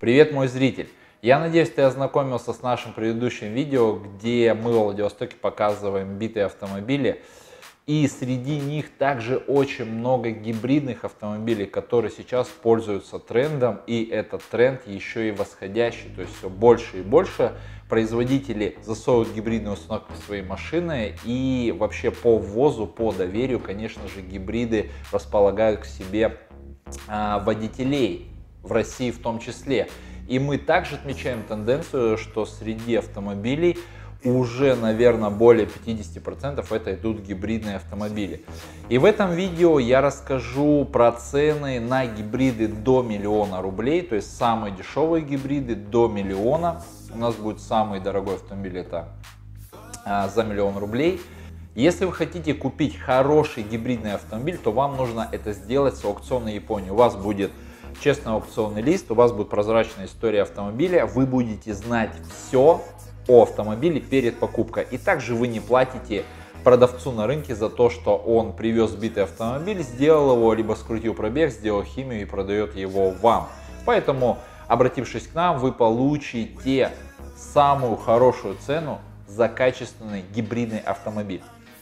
Привет, мой зритель! Я надеюсь, ты ознакомился с нашим предыдущим видео, где мы в Владивостоке показываем битые автомобили. И среди них также очень много гибридных автомобилей, которые сейчас пользуются трендом. И этот тренд еще и восходящий, то есть все больше и больше производители засовывают гибридные установки в свои машины. И вообще по ввозу, по доверию, конечно же, гибриды располагают к себе водителей, в России в том числе. И мы также отмечаем тенденцию, что среди автомобилей уже, наверное, более 50% это идут гибридные автомобили. И в этом видео я расскажу про цены на гибриды до 1 000 000 рублей, то есть самые дешевые гибриды до 1 000 000. У нас будет самый дорогой автомобиль, это за 1 000 000 рублей. Если вы хотите купить хороший гибридный автомобиль, то вам нужно это сделать с аукциона Японии. У вас будет честный аукционный лист, у вас будет прозрачная история автомобиля, вы будете знать все о автомобиле перед покупкой. И также вы не платите продавцу на рынке за то, что он привез сбитый автомобиль, сделал его, либо скрутил пробег, сделал химию и продает его вам. Поэтому, обратившись к нам, вы получите самую хорошую цену за качественный гибридный автомобиль.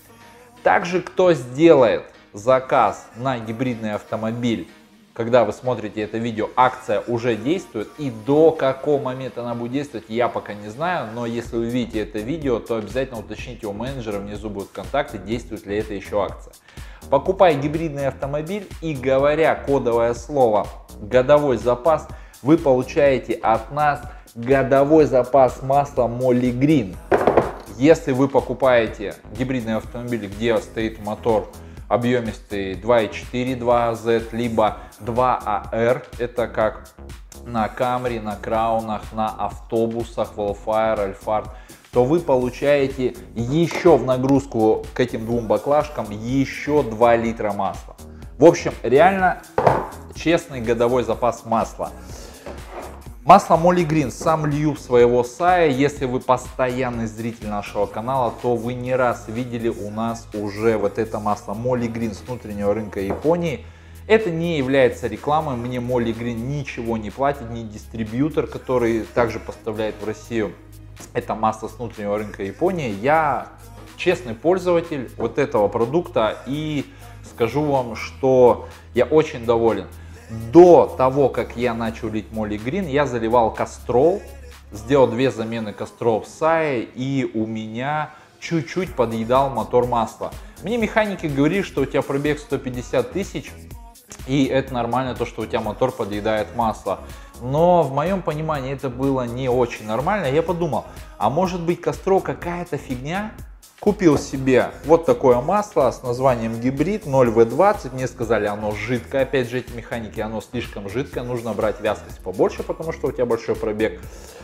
Также, кто сделает заказ на гибридный автомобиль, когда вы смотрите это видео, акция уже действует, и до какого момента она будет действовать, я пока не знаю, но если вы видите это видео, то обязательно уточните у менеджера, внизу будут контакты, действует ли это еще акция. Покупая гибридный автомобиль и говоря кодовое слово «годовой запас», вы получаете от нас годовой запас масла Molly Green. Если вы покупаете гибридный автомобиль, где стоит мотор объемистый 2.4 2Z, либо 2AR, это как на Camry, на Краунах, на автобусах, Wildfire, Alphard, то вы получаете еще в нагрузку к этим двум баклажкам еще 2 литра масла. В общем, реально честный годовой запас масла. Масло Molly Green сам лью в своего сая. Если вы постоянный зритель нашего канала, то вы не раз видели у нас уже вот это масло Molly Green с внутреннего рынка Японии. Это не является рекламой, мне Molly Green ничего не платит, ни дистрибьютор, который также поставляет в Россию это масло с внутреннего рынка Японии. Я честный пользователь вот этого продукта и скажу вам, что я очень доволен. До того, как я начал лить Molly Green, я заливал Castrol, сделал 2 замены Castrol в сае, и у меня чуть-чуть подъедал мотор масла. Мне механики говорили, что у тебя пробег 150 тысяч, и это нормально, то, что у тебя мотор подъедает масло. Но в моем понимании это было не очень нормально. Я подумал, а может быть Castrol какая-то фигня? Купил себе вот такое масло с названием гибрид 0V20. Мне сказали, оно жидкое. Опять же, эти механики, оно слишком жидкое. Нужно брать вязкость побольше, потому что у тебя большой пробег.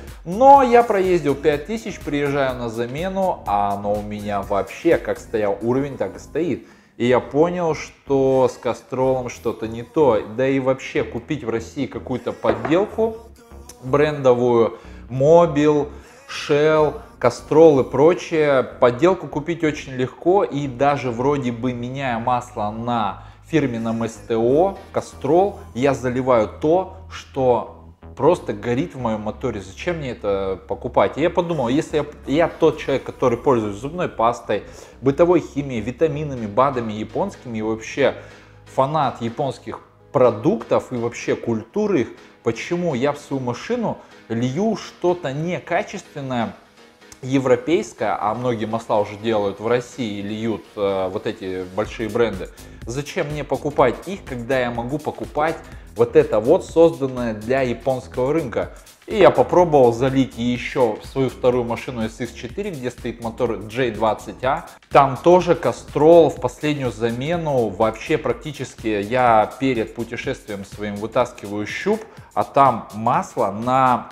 Но я проездил 5000, приезжаю на замену, а оно у меня вообще как стоял уровень, так и стоит. И я понял, что с Кастролом что-то не то. Да и вообще купить в России какую-то подделку брендовую, Mobil, Shell, Castrol и прочее, подделку купить очень легко, и даже вроде бы меняя масло на фирменном СТО Castrol, я заливаю то, что просто горит в моем моторе. Зачем мне это покупать? И я подумал, если я тот человек, который пользуется зубной пастой, бытовой химией, витаминами, БАДами японскими и вообще фанат японских продуктов и вообще культуры их, почему я в свою машину лью что-то некачественное, европейское, а многие масла уже делают в России и льют вот эти большие бренды. Зачем мне покупать их, когда я могу покупать вот это вот созданное для японского рынка? И я попробовал залить еще в свою вторую машину SX4, где стоит мотор J20A. Там тоже Castrol в последнюю замену. Вообще практически я перед путешествием своим вытаскиваю щуп, а там масло на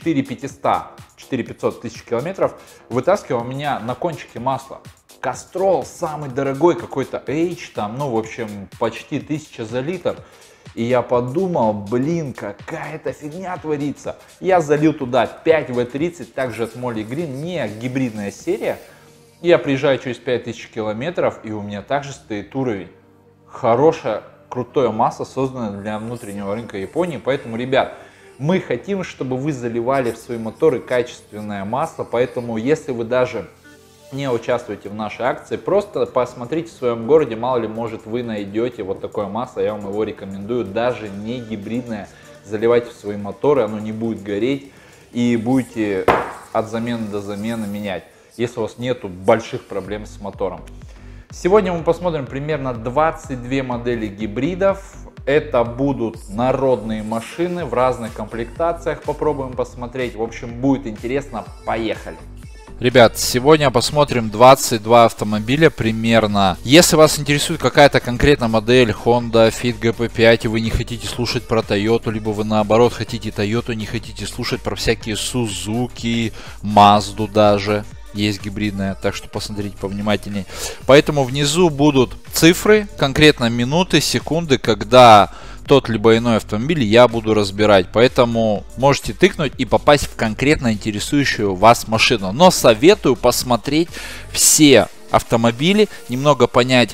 4500 тысяч километров вытаскивал у меня на кончике масла. Castrol самый дорогой, какой-то H, там, ну, в общем, почти 1000 за литр. И я подумал, блин, какая-то фигня творится. Я залил туда 5V30, также от Molly Green, не гибридная серия. Я приезжаю через 5000 километров, и у меня также стоит уровень. Хорошее, крутое масло, созданное для внутреннего рынка Японии. Поэтому, ребят, Мы хотим, чтобы вы заливали в свои моторы качественное масло, поэтому если вы даже не участвуете в нашей акции, просто посмотрите в своем городе, мало ли, может, вы найдете вот такое масло, я вам его рекомендую, даже не гибридное, заливайте в свои моторы, оно не будет гореть и будете от замены до замены менять, если у вас нету больших проблем с мотором. Сегодня мы посмотрим примерно 22 модели гибридов. Это будут народные машины в разных комплектациях, попробуем посмотреть. В общем, будет интересно, поехали. Ребят, сегодня посмотрим 22 автомобиля примерно. Если вас интересует какая-то конкретная модель Honda Fit GP5 и вы не хотите слушать про Toyota, либо вы наоборот хотите Toyota, не хотите слушать про всякие Suzuki, Mazda даже. Есть гибридная, так что посмотрите повнимательнее. Поэтому внизу будут цифры, конкретно минуты, секунды, когда тот либо иной автомобиль я буду разбирать. Поэтому можете тыкнуть и попасть в конкретно интересующую вас машину. Но советую посмотреть все автомобили, немного понять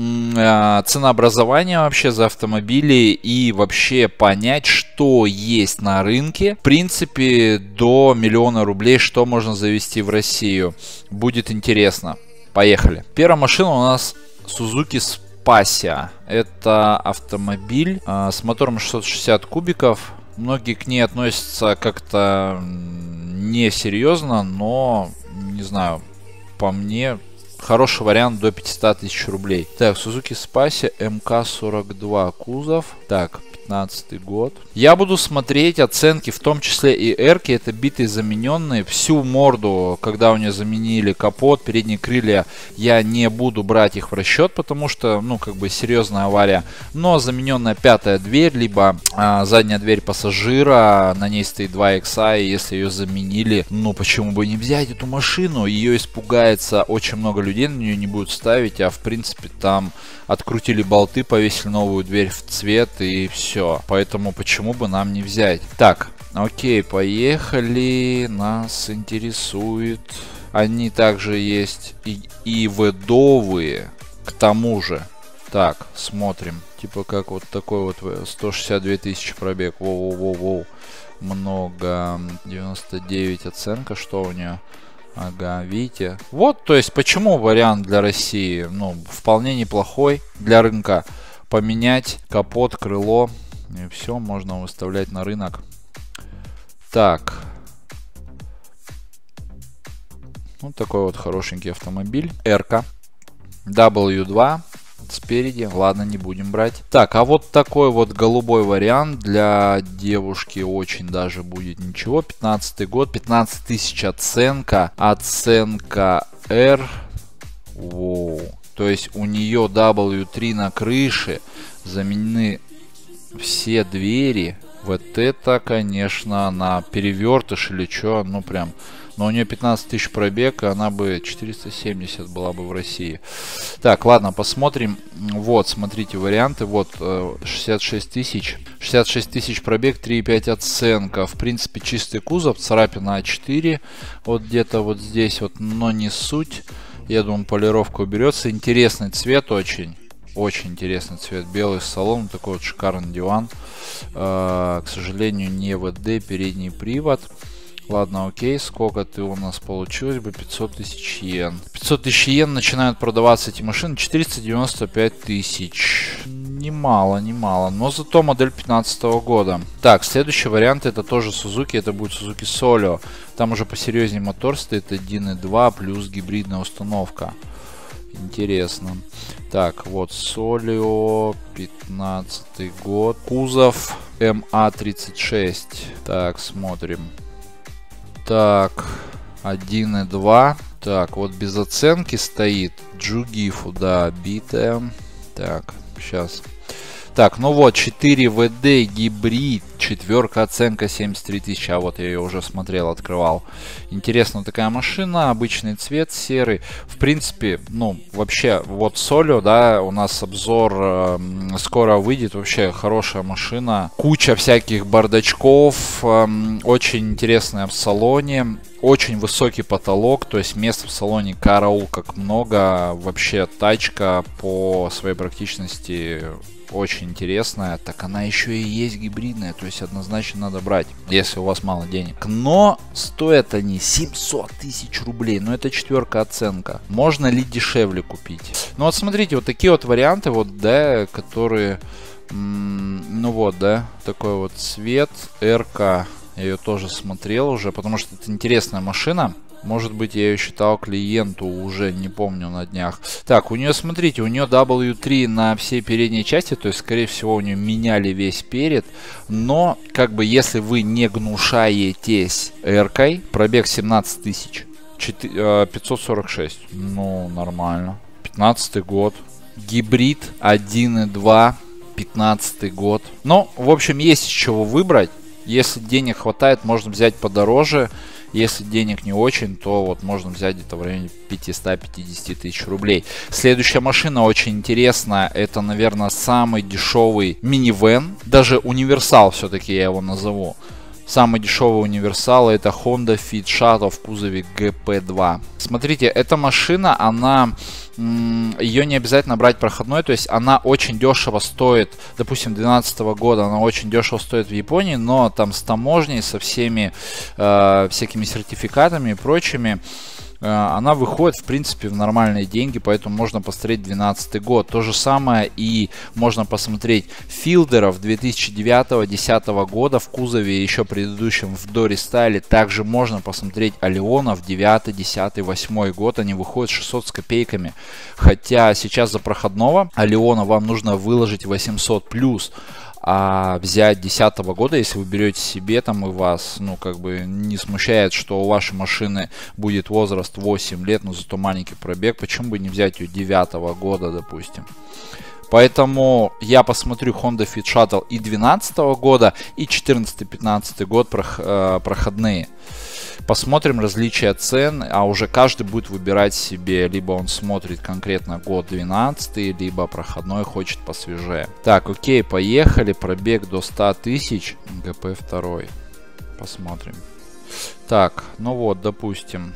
ценообразование вообще за автомобили и вообще понять, что есть на рынке. В принципе, до 1 000 000 рублей, что можно завести в Россию. Будет интересно. Поехали. Первая машина у нас Suzuki Spacia. Это автомобиль с мотором 660 кубиков. Многие к ней относятся как-то несерьезно, но не знаю, по мне хороший вариант до 500 000 рублей. Так, Suzuki Spacia МК-42 кузов. Так, 15 год. Я буду смотреть оценки, в том числе и R-ки. Это битые замененные. Всю морду, когда у нее заменили капот, передние крылья, я не буду брать их в расчет, потому что, ну, как бы серьезная авария. Но замененная пятая дверь, либо задняя дверь пассажира, на ней стоит 2 икса, и если ее заменили, ну, почему бы не взять эту машину? Ее испугается очень много людей, на нее не будут ставить, а в принципе там открутили болты, повесили новую дверь в цвет и все. Поэтому почему бы нам не взять? Так, окей, поехали. Нас интересует. Они также есть и ведовые, к тому же. Так, смотрим. Типа как вот такой вот 162 000 пробег. Воу-воу-воу-воу. Много. 99 оценка. Что у нее? Ага, видите? Вот, то есть, почему вариант для России, ну, вполне неплохой для рынка. Поменять капот, крыло, и все, можно выставлять на рынок. Так. Вот такой вот хорошенький автомобиль. R-ка. W2. Спереди, ладно, не будем брать. Так, а вот такой вот голубой вариант для девушки очень даже будет ничего. 15 год, 15 000 оценка. Оценка R. Воу. То есть у нее W3 на крыше. Заменены все двери. Вот это, конечно, на перевертыш или что, ну прям. Но у нее 15 000 пробег, и она бы 470 была бы в России. Так, ладно, посмотрим. Вот, смотрите варианты. Вот, 66 000. 66 000 пробег, 3,5 оценка. В принципе, чистый кузов, царапина А4. Вот где-то вот здесь вот, но не суть. Я думаю, полировка уберется. Интересный цвет очень. Очень интересный цвет. Белый салон, такой вот шикарный диван. К сожалению, не ВД, передний привод. Ладно, окей, сколько ты у нас получилось бы? 500 000 йен. 500 000 йен начинают продаваться эти машины. 495 000. Немало, немало. Но зато модель 2015 года. Так, следующий вариант это тоже Suzuki. Это будет Suzuki Solio. Там уже посерьезнее мотор стоит 1.2 плюс гибридная установка. Интересно. Так, вот Solio, 15 год. Кузов МА36. Так, смотрим. Так, 1.2. Так, вот без оценки стоит. Джугифу, да, битая. Так, сейчас. Так, ну вот, 4 ВД, гибрид, 4 оценка, 73 000. А вот я ее уже смотрел, открывал. Интересная такая машина, обычный цвет, серый. В принципе, ну, вообще, вот Solio, да, у нас обзор скоро выйдет. Вообще, хорошая машина. Куча всяких бардачков, очень интересная в салоне. Очень высокий потолок, то есть места в салоне караул как много. Вообще, тачка по своей практичности очень интересная. Так она еще и есть гибридная, то есть однозначно надо брать, если у вас мало денег. Но стоят они 700 тысяч рублей, но это 4-ка оценка. Можно ли дешевле купить? Ну вот смотрите, вот такие вот варианты, вот, да, которые, ну вот, да, такой вот цвет, РК, я ее тоже смотрел уже, потому что это интересная машина. Может быть, я ее считал клиенту, уже не помню, на днях. Так, у нее, смотрите, у нее W3 на всей передней части, то есть, скорее всего, у нее меняли весь перед. Но, как бы, если вы не гнушаетесь R-кой, пробег 17 тысяч, 546. Ну, нормально. 15 год. Гибрид 1.2, 15 год. Ну, в общем, есть из чего выбрать. Если денег хватает, можно взять подороже. Если денег не очень, то вот можно взять где-то в районе 550 тысяч рублей. Следующая машина очень интересная. Это, наверное, самый дешевый минивэн. Даже универсал все-таки я его назову. Самый дешевый универсал — это Honda Fit Shuttle в кузове GP2. Смотрите, эта машина, она... ее не обязательно брать проходной, то есть она очень дешево стоит, допустим, 2012 года она очень дешево стоит в Японии, но там с таможней, со всеми всякими сертификатами и прочими, она выходит, в принципе, в нормальные деньги, поэтому можно посмотреть 2012 год. То же самое и можно посмотреть Филдеров 2009-2010 года в кузове еще предыдущем в дорестайле. Также можно посмотреть Алионов 9, 10, 8 год. Они выходят 600 с копейками. Хотя сейчас за проходного Алиона вам нужно выложить 800 плюс. А взять 2010 года, если вы берете себе там и вас, ну, как бы не смущает, что у вашей машины будет возраст 8 лет, но зато маленький пробег, почему бы не взять ее 2009 года, допустим. Поэтому я посмотрю Honda Fit Shuttle и 2012 года, и 2014-2015 год проходные. Посмотрим различия цен, а уже каждый будет выбирать себе, либо он смотрит конкретно год 12, либо проходной хочет посвежее. Так, окей, поехали. Пробег до 100 тысяч, GP2. Посмотрим. Так, ну вот, допустим,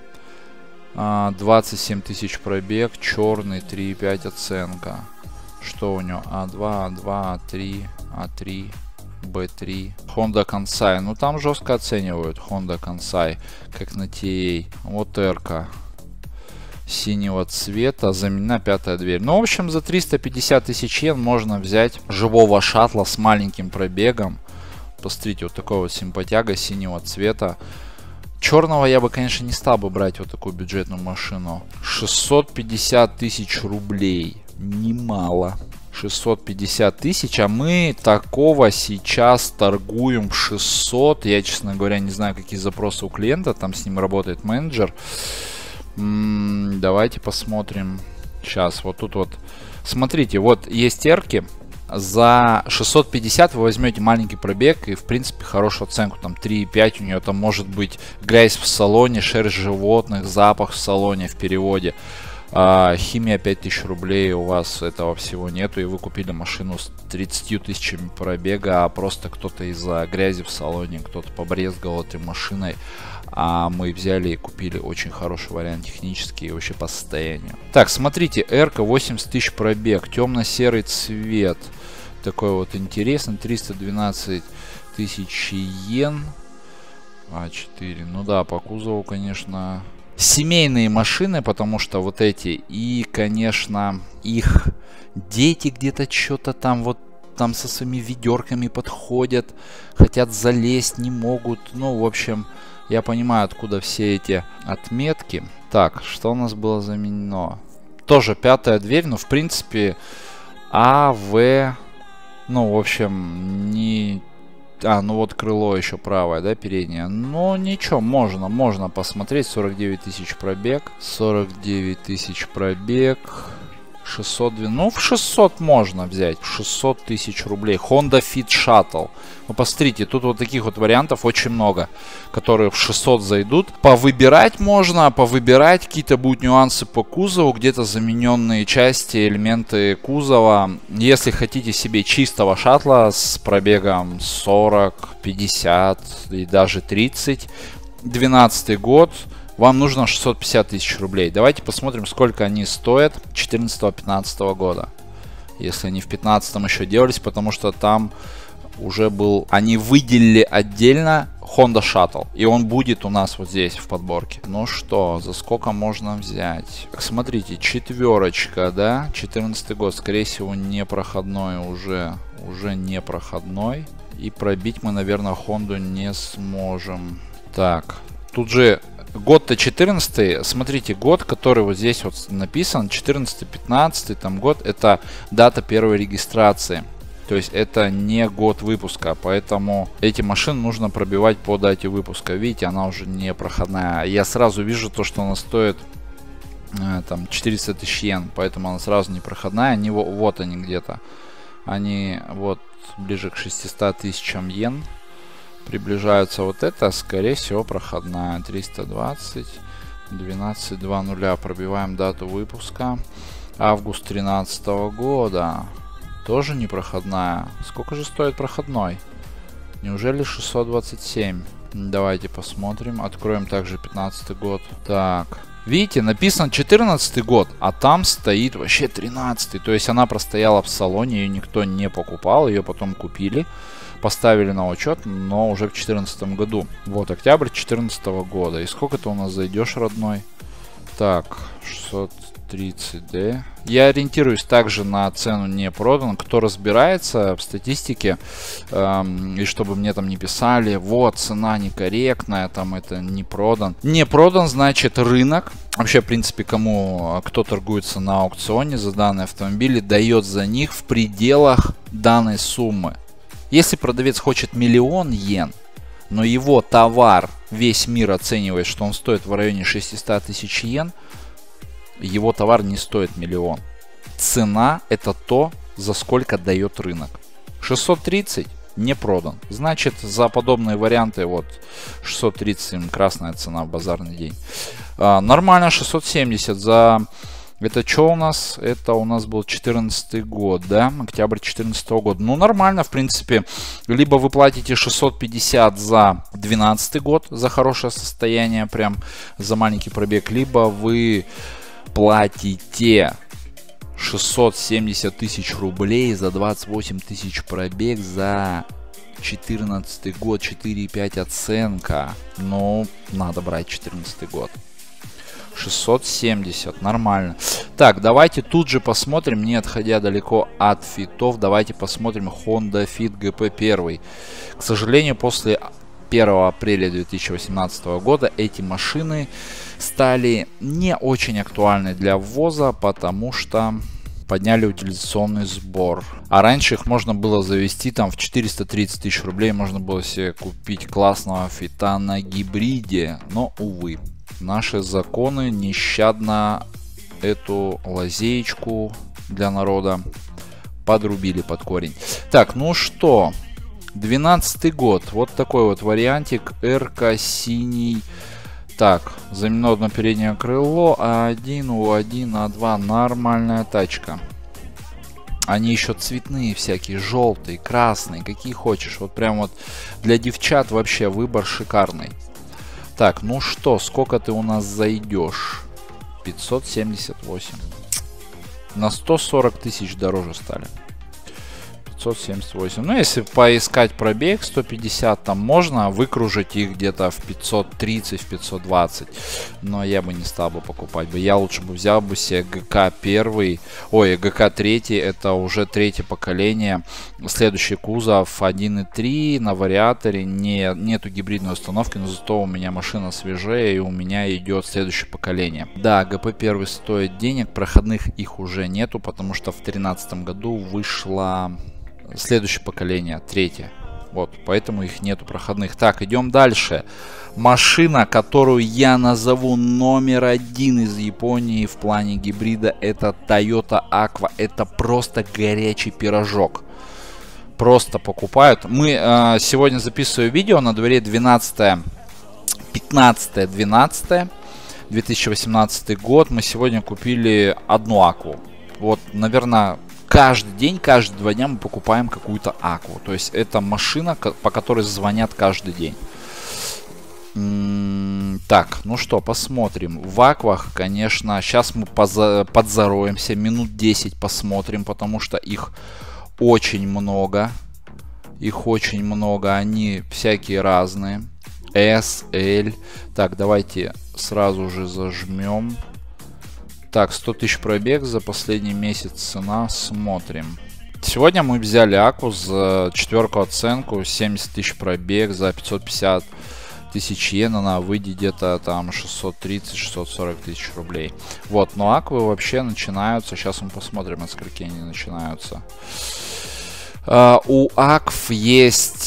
27 тысяч пробег, черный, 3,5 оценка. Что у него? А2, А2, А3, А3. B3, Honda Kansai, ну там жестко оценивают Honda Kansai, как на TA. Вот R-ка синего цвета, заменена 5-я дверь. Ну, в общем, за 350 тысяч йен можно взять живого шаттла с маленьким пробегом. Посмотрите, вот такой вот симпатяга синего цвета. Черного я бы, конечно, не стал бы брать вот такую бюджетную машину. 650 тысяч рублей, немало. 650 тысяч, а мы такого сейчас торгуем в 600. Я, честно говоря, не знаю, какие запросы у клиента, там с ним работает менеджер. Давайте посмотрим. Сейчас, вот тут вот. Смотрите, вот есть эрки. За 650 вы возьмете маленький пробег и, в принципе, хорошую оценку. Там 3,5 у нее, там может быть грязь в салоне, шерсть животных, запах в салоне в переводе. Химия 5000 рублей, у вас этого всего нету, и вы купили машину с 30 тысячами пробега, а просто кто-то из-за грязи в салоне, кто-то побрезгал этой машиной, а мы взяли и купили очень хороший вариант технический и вообще по состоянию. Так, смотрите, R-ка 80 тысяч пробег, темно-серый цвет, такой вот интересный, 312 тысяч йен, А4, ну да, по кузову, конечно... Семейные машины, потому что вот эти, и, конечно, их дети где-то что-то там вот там со своими ведерками подходят, хотят залезть, не могут. Ну, в общем, я понимаю, откуда все эти отметки. Так, что у нас было заменено? Тоже 5-я дверь, но в принципе АВ, ну, в общем, не... ну вот крыло еще правое, да, переднее. Но ничего, можно посмотреть. 49 тысяч пробег. 49 тысяч пробег. 602. Ну, в 600 можно взять. 600 тысяч рублей. Honda Fit Shuttle. Ну, посмотрите, тут вот таких вот вариантов очень много, которые в 600 зайдут. Повыбирать можно, повыбирать. Какие-то будут нюансы по кузову, где-то замененные части, элементы кузова. Если хотите себе чистого шаттла с пробегом 40, 50 и даже 30, 12 год, вам нужно 650 тысяч рублей. Давайте посмотрим, сколько они стоят 14-15 года. Если они в 15-м еще делались, потому что там уже был... Они выделили отдельно Honda Shuttle. И он будет у нас вот здесь в подборке. Ну что, за сколько можно взять? Так, смотрите, 4, да? 14 год. Скорее всего, непроходной уже. Уже непроходной. И пробить мы, наверное, Honda не сможем. Так, тут же... Год-то 14, смотрите, год, который вот здесь вот написан, 14-15, там год, это дата первой регистрации. То есть это не год выпуска, поэтому эти машины нужно пробивать по дате выпуска. Видите, она уже не проходная. Я сразу вижу то, что она стоит там 400 тысяч йен, поэтому она сразу не проходная. Они, вот они где-то, они вот ближе к 600 тысячам йен. Приближаются. Вот это, скорее всего, проходная. 320, 12, 2 нуля. Пробиваем дату выпуска. Август 2013 года. Тоже не проходная. Сколько же стоит проходной? Неужели 627? Давайте посмотрим. Откроем также 15 год. Так. Видите, написан 14 год, а там стоит вообще 13. То есть она простояла в салоне, ее никто не покупал. Ее потом купили. Поставили на учет, но уже в 2014 году. Вот, октябрь 2014 года. И сколько ты у нас зайдешь, родной? Так, 630D. Я ориентируюсь также на цену не продан. Кто разбирается в статистике, и чтобы мне там не писали, вот, цена некорректная, там это не продан. Не продан, значит, рынок. Вообще, в принципе, кто торгуется на аукционе за данные автомобили, дает за них в пределах данной суммы. Если продавец хочет 1 000 000 йен, но его товар весь мир оценивает, что он стоит в районе 600 тысяч йен, его товар не стоит 1 000 000. Цена это то, за сколько дает рынок. 630 не продан. Значит, за подобные варианты, вот 630 красная цена в базарный день. Нормально, 670 за... Это что у нас? Это у нас был 14 год, да? Октябрь 2014 года. Ну, нормально, в принципе. Либо вы платите 650 за 12 год, за хорошее состояние, прям за маленький пробег. Либо вы платите 670 тысяч рублей за 28 тысяч пробег за 14 год, 4,5 оценка. Ну, надо брать 14 год. 670, нормально. Так, давайте тут же посмотрим, не отходя далеко от фитов, давайте посмотрим Honda Fit GP1. К сожалению, после 1 апреля 2018 года эти машины стали не очень актуальны для ввоза, потому что подняли утилизационный сбор. А раньше их можно было завести там в 430 тысяч рублей, можно было себе купить классного фита на гибриде, но увы. Наши законы нещадно эту лазеечку для народа подрубили под корень. Так, ну что, 12 год. Вот такой вот вариантик. РК синий. Так, заменено одно переднее крыло. А1, У1, А2. Нормальная тачка. Они еще цветные всякие, желтые, красные, какие хочешь. Вот прям вот для девчат вообще выбор шикарный. Так, ну что, сколько ты у нас зайдешь? 578. На 140 тысяч дороже стали. 578. Ну, если поискать пробег 150, там можно выкружить их где-то в 530, в 520. Но я бы не стал бы покупать бы. Я лучше бы взял бы себе ГК 1. Ой, ГК 3. Это уже третье поколение. Следующий кузов 1.3 на вариаторе. Нету гибридной установки, но зато у меня машина свежее и у меня идет следующее поколение. Да, ГП 1 стоит денег. Проходных их уже нету, потому что в 2013 году вышло следующее поколение, третье. Вот, поэтому их нету проходных. Так, идем дальше. Машина, которую я назову номер 1 из Японии в плане гибрида, это Toyota Aqua. Это просто горячий пирожок. Просто покупают. Мы сегодня записываем видео, на дворе 15-12 2018 год. Мы сегодня купили одну Aqua. Вот, наверное, каждый день, каждые 2 дня мы покупаем какую-то Aqua. То есть это машина, по которой звонят каждый день. Так, ну что, посмотрим. В аквах, конечно, сейчас мы подзароемся, минут 10 посмотрим, потому что их очень много. Их очень много, они всякие разные. S, L. Так, давайте сразу же зажмем. Так, 100 тысяч пробег за последний месяц цена. Смотрим. Сегодня мы взяли акву за 4-ку оценку, 70 тысяч пробег за 550 тысяч йен. Она выйдет где-то там 630-640 тысяч рублей. Вот, но аквы вообще начинаются. Сейчас мы посмотрим, от скольки они начинаются. У акв есть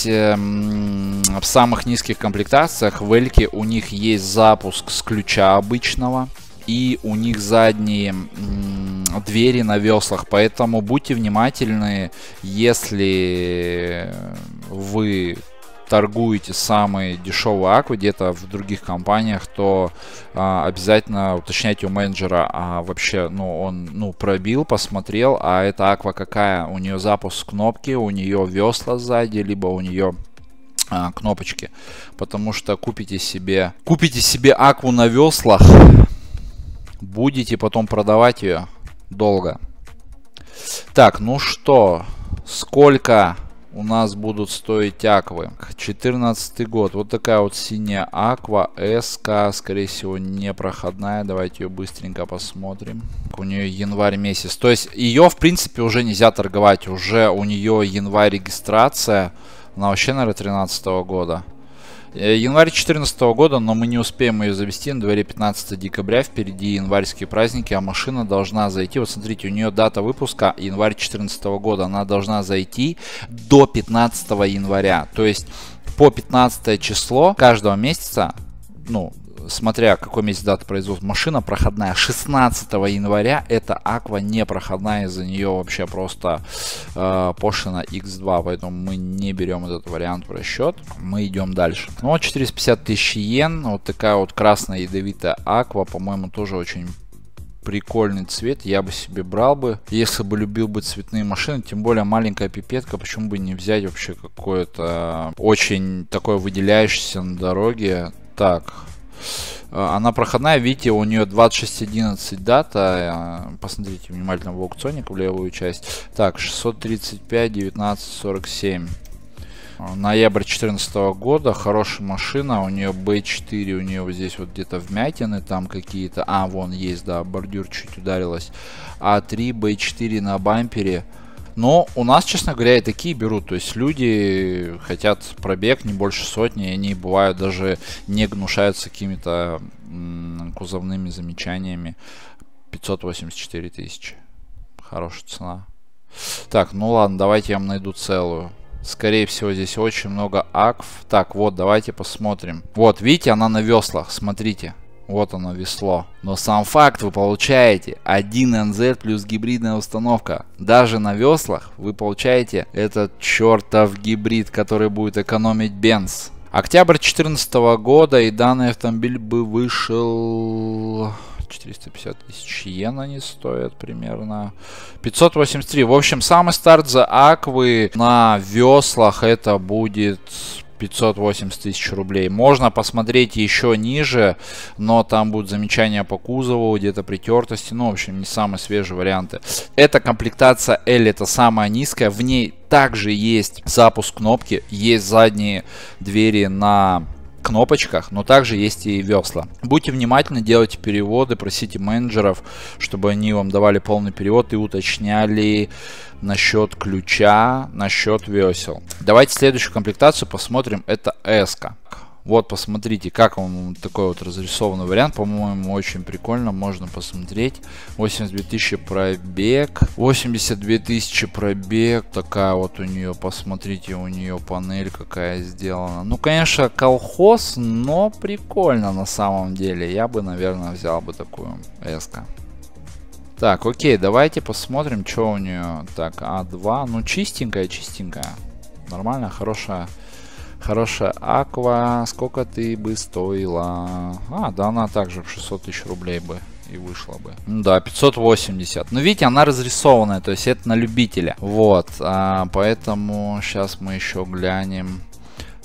в самых низких комплектациях в Эльке у них есть запуск с ключа обычного. И у них задние двери на веслах. Поэтому будьте внимательны, если вы торгуете самые дешевые аквы где-то в других компаниях, то обязательно уточняйте у менеджера, а вообще, ну, он пробил, посмотрел, а эта аква какая? У нее запуск кнопки, у нее весла сзади, либо у нее кнопочки. Потому что купите себе акву на веслах, будете потом продавать ее долго. Так, ну что, сколько у нас будут стоить аквы? 14 год. Вот такая вот синяя аква СК, скорее всего, непроходная. Давайте ее быстренько посмотрим. У нее январь месяц. То есть ее, в принципе, уже нельзя торговать. Уже у нее январь регистрация. Она вообще, наверное, 13 года. Январь 2014 года, но мы не успеем ее завести. На дворе 15 декабря, впереди январские праздники, а машина должна зайти. Вот смотрите, у нее дата выпуска январь 2014 года. Она должна зайти до 15 января. То есть по 15 число каждого месяца, ну, смотря какой месяц дата производства, машина проходная. 16 января эта аква не проходная, из-за нее вообще просто пошлина X2, поэтому мы не берем этот вариант в расчет, мы идем дальше. Ну вот 450 тысяч йен, вот такая вот красная ядовитая аква, по-моему, тоже очень прикольный цвет, я бы себе брал бы, если бы любил бы цветные машины, тем более маленькая пипетка, почему бы не взять вообще какое-то очень такое выделяющееся на дороге. Так, она проходная, видите, у нее 26.11 дата. Посмотрите внимательно в аукционник, в левую часть. Так, 635, 1947. Ноябрь 2014 года. Хорошая машина. У нее B4, у нее вот здесь вот где-то вмятины там какие-то. А, вон есть, да, бордюр чуть ударилась. А3, B4 на бампере. Но у нас, честно говоря, и такие берут. То есть люди хотят пробег не больше сотни, и они бывают даже не гнушаются какими-то кузовными замечаниями. 584 тысячи. Хорошая цена. Так, ну ладно, давайте я вам найду целую. Скорее всего, здесь очень много акв. Так, вот, давайте посмотрим. Вот, видите, она на веслах, смотрите. Вот оно, весло. Но сам факт, вы получаете 1 NZ плюс гибридная установка. Даже на веслах вы получаете этот чертов гибрид, который будет экономить бенз. Октябрь 2014 года, и данный автомобиль бы вышел... 450 тысяч йен они стоят примерно. 583. В общем, самый старт за аквы на веслах это будет 580 тысяч рублей. Можно посмотреть еще ниже, но там будут замечания по кузову, где-то притертости. Ну, в общем, не самые свежие варианты. Эта комплектация L, это самая низкая. В ней также есть запуск кнопки, есть задние двери на кнопочках, но также есть и весла. Будьте внимательны, делайте переводы, просите менеджеров, чтобы они вам давали полный перевод и уточняли насчет ключа, насчет весел. Давайте следующую комплектацию посмотрим. Это S-ка. Вот, посмотрите, как он, такой вот разрисованный вариант. По-моему, очень прикольно, можно посмотреть. 82 тысячи пробег. 82 тысячи пробег. Такая вот у нее, посмотрите, у нее панель какая сделана. Ну, конечно, колхоз, но прикольно на самом деле. Я бы, наверное, взял бы такую S-ка. Так, окей, давайте посмотрим, что у нее. Так, А2, ну, чистенькая, чистенькая. Нормально, хорошая. Хорошая аква. Сколько ты бы стоила? А, да, она также в 600 тысяч рублей бы и вышла бы. Да, 580. Но видите, она разрисованная, то есть это на любителя. Вот, поэтому сейчас мы еще глянем.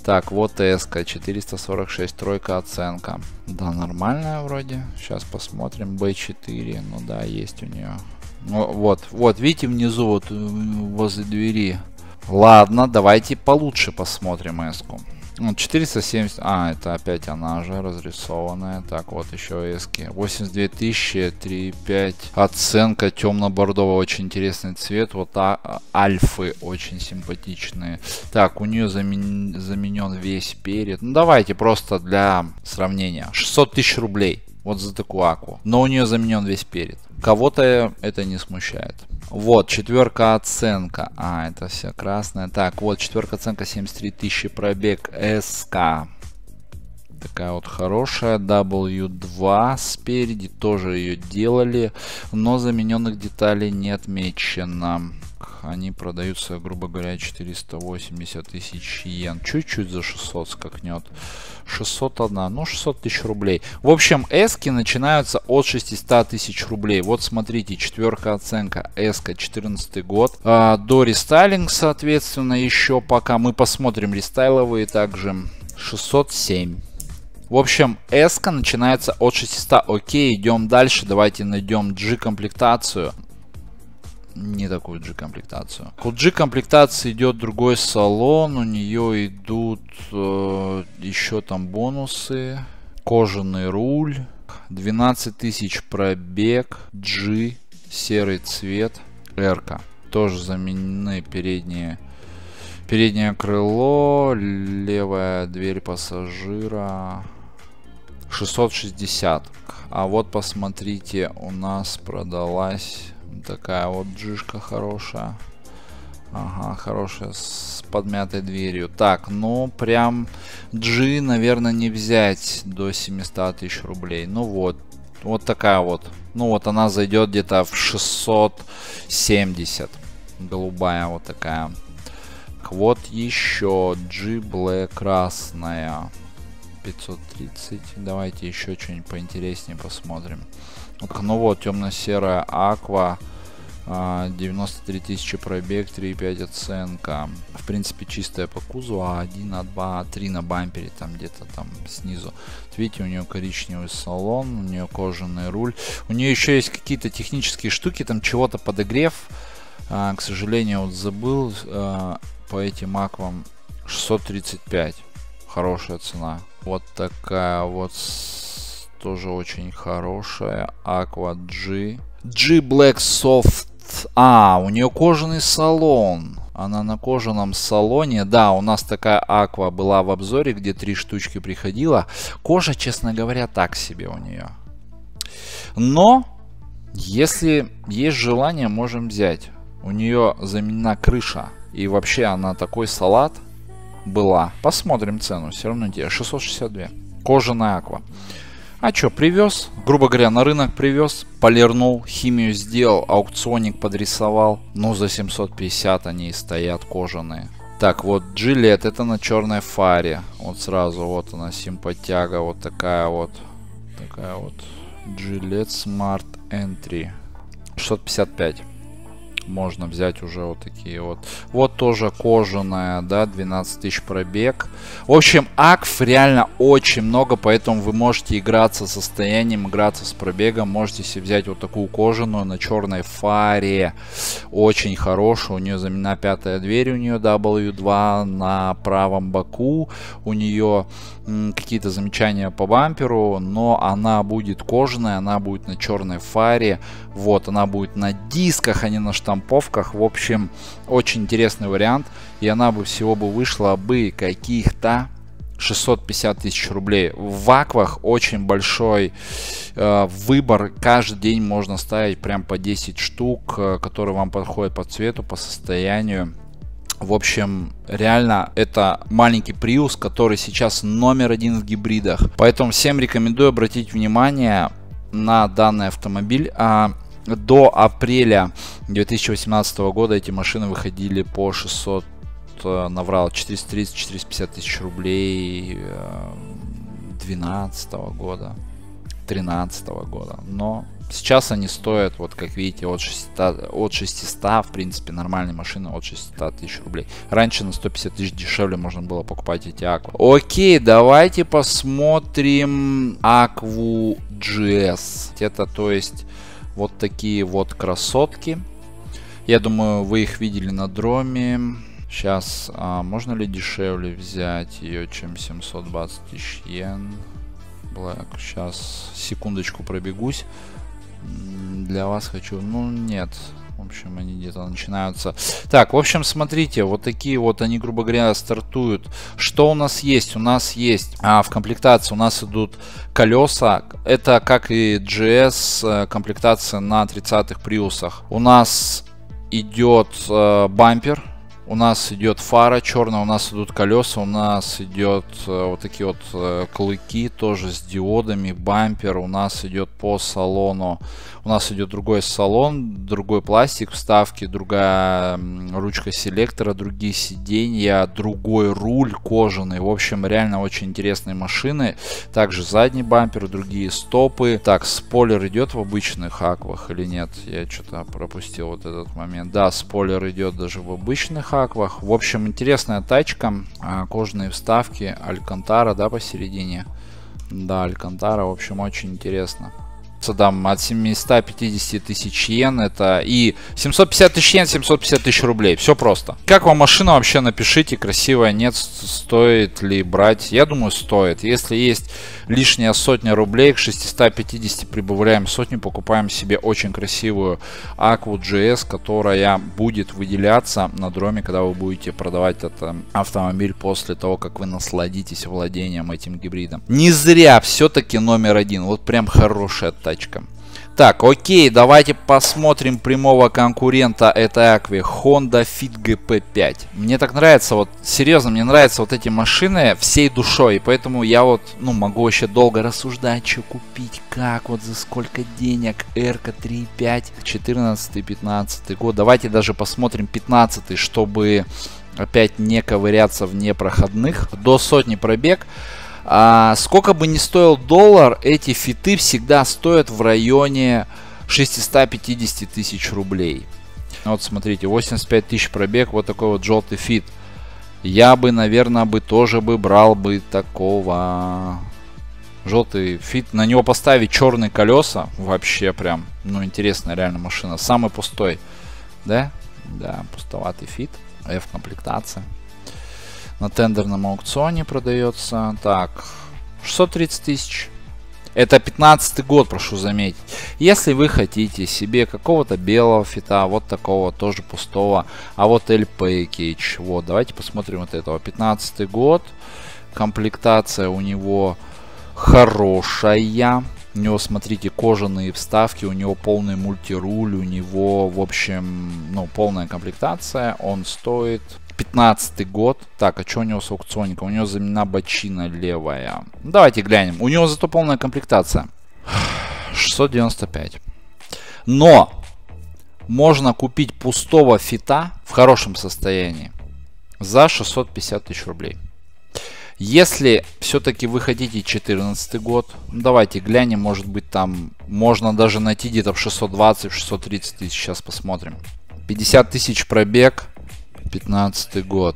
Так, вот S-ка, 446, тройка оценка. Да, нормальная вроде. Сейчас посмотрим. B4, ну да, есть у нее. Ну, вот, видите, внизу, вот возле двери. Ладно, давайте получше посмотрим S-ку. 470, это опять она же разрисованная. Так, вот еще эски. 82 тысячи, 3,5. Оценка темно-бордовая, очень интересный цвет. Вот альфы очень симпатичные. Так, у нее заменен весь перед. Ну, давайте просто для сравнения. 600 тысяч рублей. Вот за такую акву. Но у нее заменен весь перед. Кого-то это не смущает. Вот, четверка оценка. Это все красное. Так, вот, четверка оценка, 73 тысячи пробег, СК. Такая вот хорошая. W2 спереди, тоже ее делали. Но замененных деталей не отмечено. Они продаются, грубо говоря, 480 тысяч йен. Чуть-чуть за 600 скакнет. 601, ну 600 тысяч рублей. В общем, эски начинаются от 600 тысяч рублей. Вот смотрите, четверка оценка, эска, 14 год. До рестайлинг, соответственно, еще пока. Мы посмотрим рестайловые также. 607. В общем, эска начинается от 600. Окей, идем дальше. Давайте найдем G-комплектацию. Не такую G-комплектацию. У G-комплектации идет другой салон. У нее идут еще там бонусы. Кожаный руль. 12 тысяч пробег. G. Серый цвет. R-ка. Тоже заменены переднее крыло. Левая дверь пассажира. 660. А вот посмотрите, у нас продалась такая вот джишка хорошая. Ага, хорошая, с подмятой дверью. Так, ну прям G, наверное, не взять до 700 тысяч рублей. Ну вот такая вот. Ну вот она зайдет где-то в 670. Голубая вот такая. Вот еще G Black красная. 530. Давайте еще что-нибудь поинтереснее посмотрим. Ну вот, темно-серая аква. 93 тысячи пробег, 3,5 оценка. В принципе, чистая по кузову, А1, А2, А3 на бампере, там где-то там снизу. Видите, у нее коричневый салон, у нее кожаный руль. У нее еще есть какие-то технические штуки, там чего-то подогрев. К сожалению, вот забыл по этим аквам. 635. Хорошая цена. Вот такая вот тоже очень хорошая Aqua G. G Black Soft. У нее кожаный салон. Она на кожаном салоне. Да, у нас такая Aqua была в обзоре, где 3 штучки приходила. Кожа, честно говоря, так себе у нее. Но, если есть желание, можем взять. У нее заменена крыша. И вообще она такой салат была. Посмотрим цену. Все равно тебе 662. Кожаная Aqua. А что, привез, грубо говоря, на рынок привез, полирнул, химию сделал, аукционник подрисовал. Ну, за 750 они и стоят кожаные. Так, вот Gillette, это на черной фаре. Вот сразу, вот она, симпатяга, вот такая вот. Такая вот. Gillette Smart Entry. 655. Можно взять уже вот такие вот. Вот тоже кожаная, да, 12 тысяч пробег. В общем, акв реально очень много, поэтому вы можете играться с состоянием, играться с пробегом. Можете себе взять вот такую кожаную на черной фаре. Очень хорошая. У нее заменена 5-я дверь, у нее W2 на правом боку. У нее какие-то замечания по бамперу, но она будет кожаная, она будет на черной фаре. Вот, она будет на дисках, а не на штамповках. В общем, очень интересный вариант. И она бы всего бы вышла бы каких-то 650 тысяч рублей. В аквах очень большой выбор. Каждый день можно ставить прям по 10 штук, которые вам подходят по цвету, по состоянию. В общем, реально это маленький Prius, который сейчас №1 в гибридах. Поэтому всем рекомендую обратить внимание на данный автомобиль. До апреля 2018 года эти машины выходили по 600, наврал, 430-450 тысяч рублей 2012 года, 2013 года. Но Сейчас они стоят, вот как видите, от 600, в принципе, нормальные машины от 600 тысяч рублей. Раньше на 150 тысяч дешевле можно было покупать эти Aqua. Окей, давайте посмотрим Aqua GS. Это, то есть, вот такие вот красотки. Я думаю, вы их видели на дроме. Сейчас, можно ли дешевле взять ее, чем 720 тысяч йен? Black. Сейчас, секундочку пробегусь. Для вас хочу, ну нет, в общем, они где-то начинаются. Так, в общем, смотрите, вот такие вот они, грубо говоря, стартуют. Что у нас есть? У нас есть в комплектации у нас идут колеса. Это как и GS комплектация на 30-х приусах. У нас идет бампер. У нас идет фара черная, у нас идут колеса, у нас идет вот такие вот клыки тоже с диодами, бампер, у нас идет по салону, у нас идет другой салон, другой пластик вставки, другая ручка селектора, другие сиденья, другой руль кожаный. В общем, реально очень интересные машины. Также задний бампер, другие стопы. Так, спойлер идет в обычных аквах или нет? Я что-то пропустил вот этот момент. Да, спойлер идет даже в обычных аквах. В общем, интересная тачка. Кожаные вставки, алькантара, да, посередине. Да, алькантара, в общем, очень интересно. Там от 750 тысяч йен это и 750 тысяч йен, 750 тысяч рублей. Все просто. Как вам машина вообще, напишите, красивая, нет, стоит ли брать? Я думаю, стоит. Если есть лишняя сотня рублей, к 650 прибавляем сотню, покупаем себе очень красивую Aqua GS, которая будет выделяться на дроме, когда вы будете продавать этот автомобиль после того, как вы насладитесь владением этим гибридом. Не зря все-таки номер один. Вот прям хорошая тачка. Так, окей, давайте посмотрим прямого конкурента этой Aqua, Honda Fit GP5. Мне так нравится, вот серьезно, мне нравятся вот эти машины всей душой, поэтому я вот, ну, могу еще долго рассуждать, что купить, как, вот за сколько денег, R-ка 3.5, 14-15 год. Давайте даже посмотрим 15, чтобы опять не ковыряться в непроходных. До сотни пробег. Сколько бы ни стоил доллар, эти фиты всегда стоят в районе 650 тысяч рублей. Вот смотрите, 85 тысяч пробег, вот такой вот желтый фит. Я бы, наверное, тоже брал бы такого. Желтый фит, на него поставить черные колеса, вообще прям, ну, интересная реально машина. Самый пустой, да? Да, пустоватый фит, F-комплектация. На тендерном аукционе продается. Так, 630 тысяч. Это 15 год, прошу заметить. Если вы хотите себе какого-то белого фита, вот такого, тоже пустого, а вот L-Package, вот, давайте посмотрим вот этого. 15 год. Комплектация у него хорошая. У него, смотрите, кожаные вставки, у него полный мультируль, у него, в общем, ну, полная комплектация. Он стоит 15 год. Так, а что у него с аукционника? У него заменена бочина левая. Давайте глянем. У него зато полная комплектация. 695. Но можно купить пустого фита в хорошем состоянии за 650 тысяч рублей. Если все-таки вы хотите 14 год, давайте глянем, может быть там можно даже найти где-то в 620-630 тысяч. Сейчас посмотрим. 50 тысяч пробег. 15 год.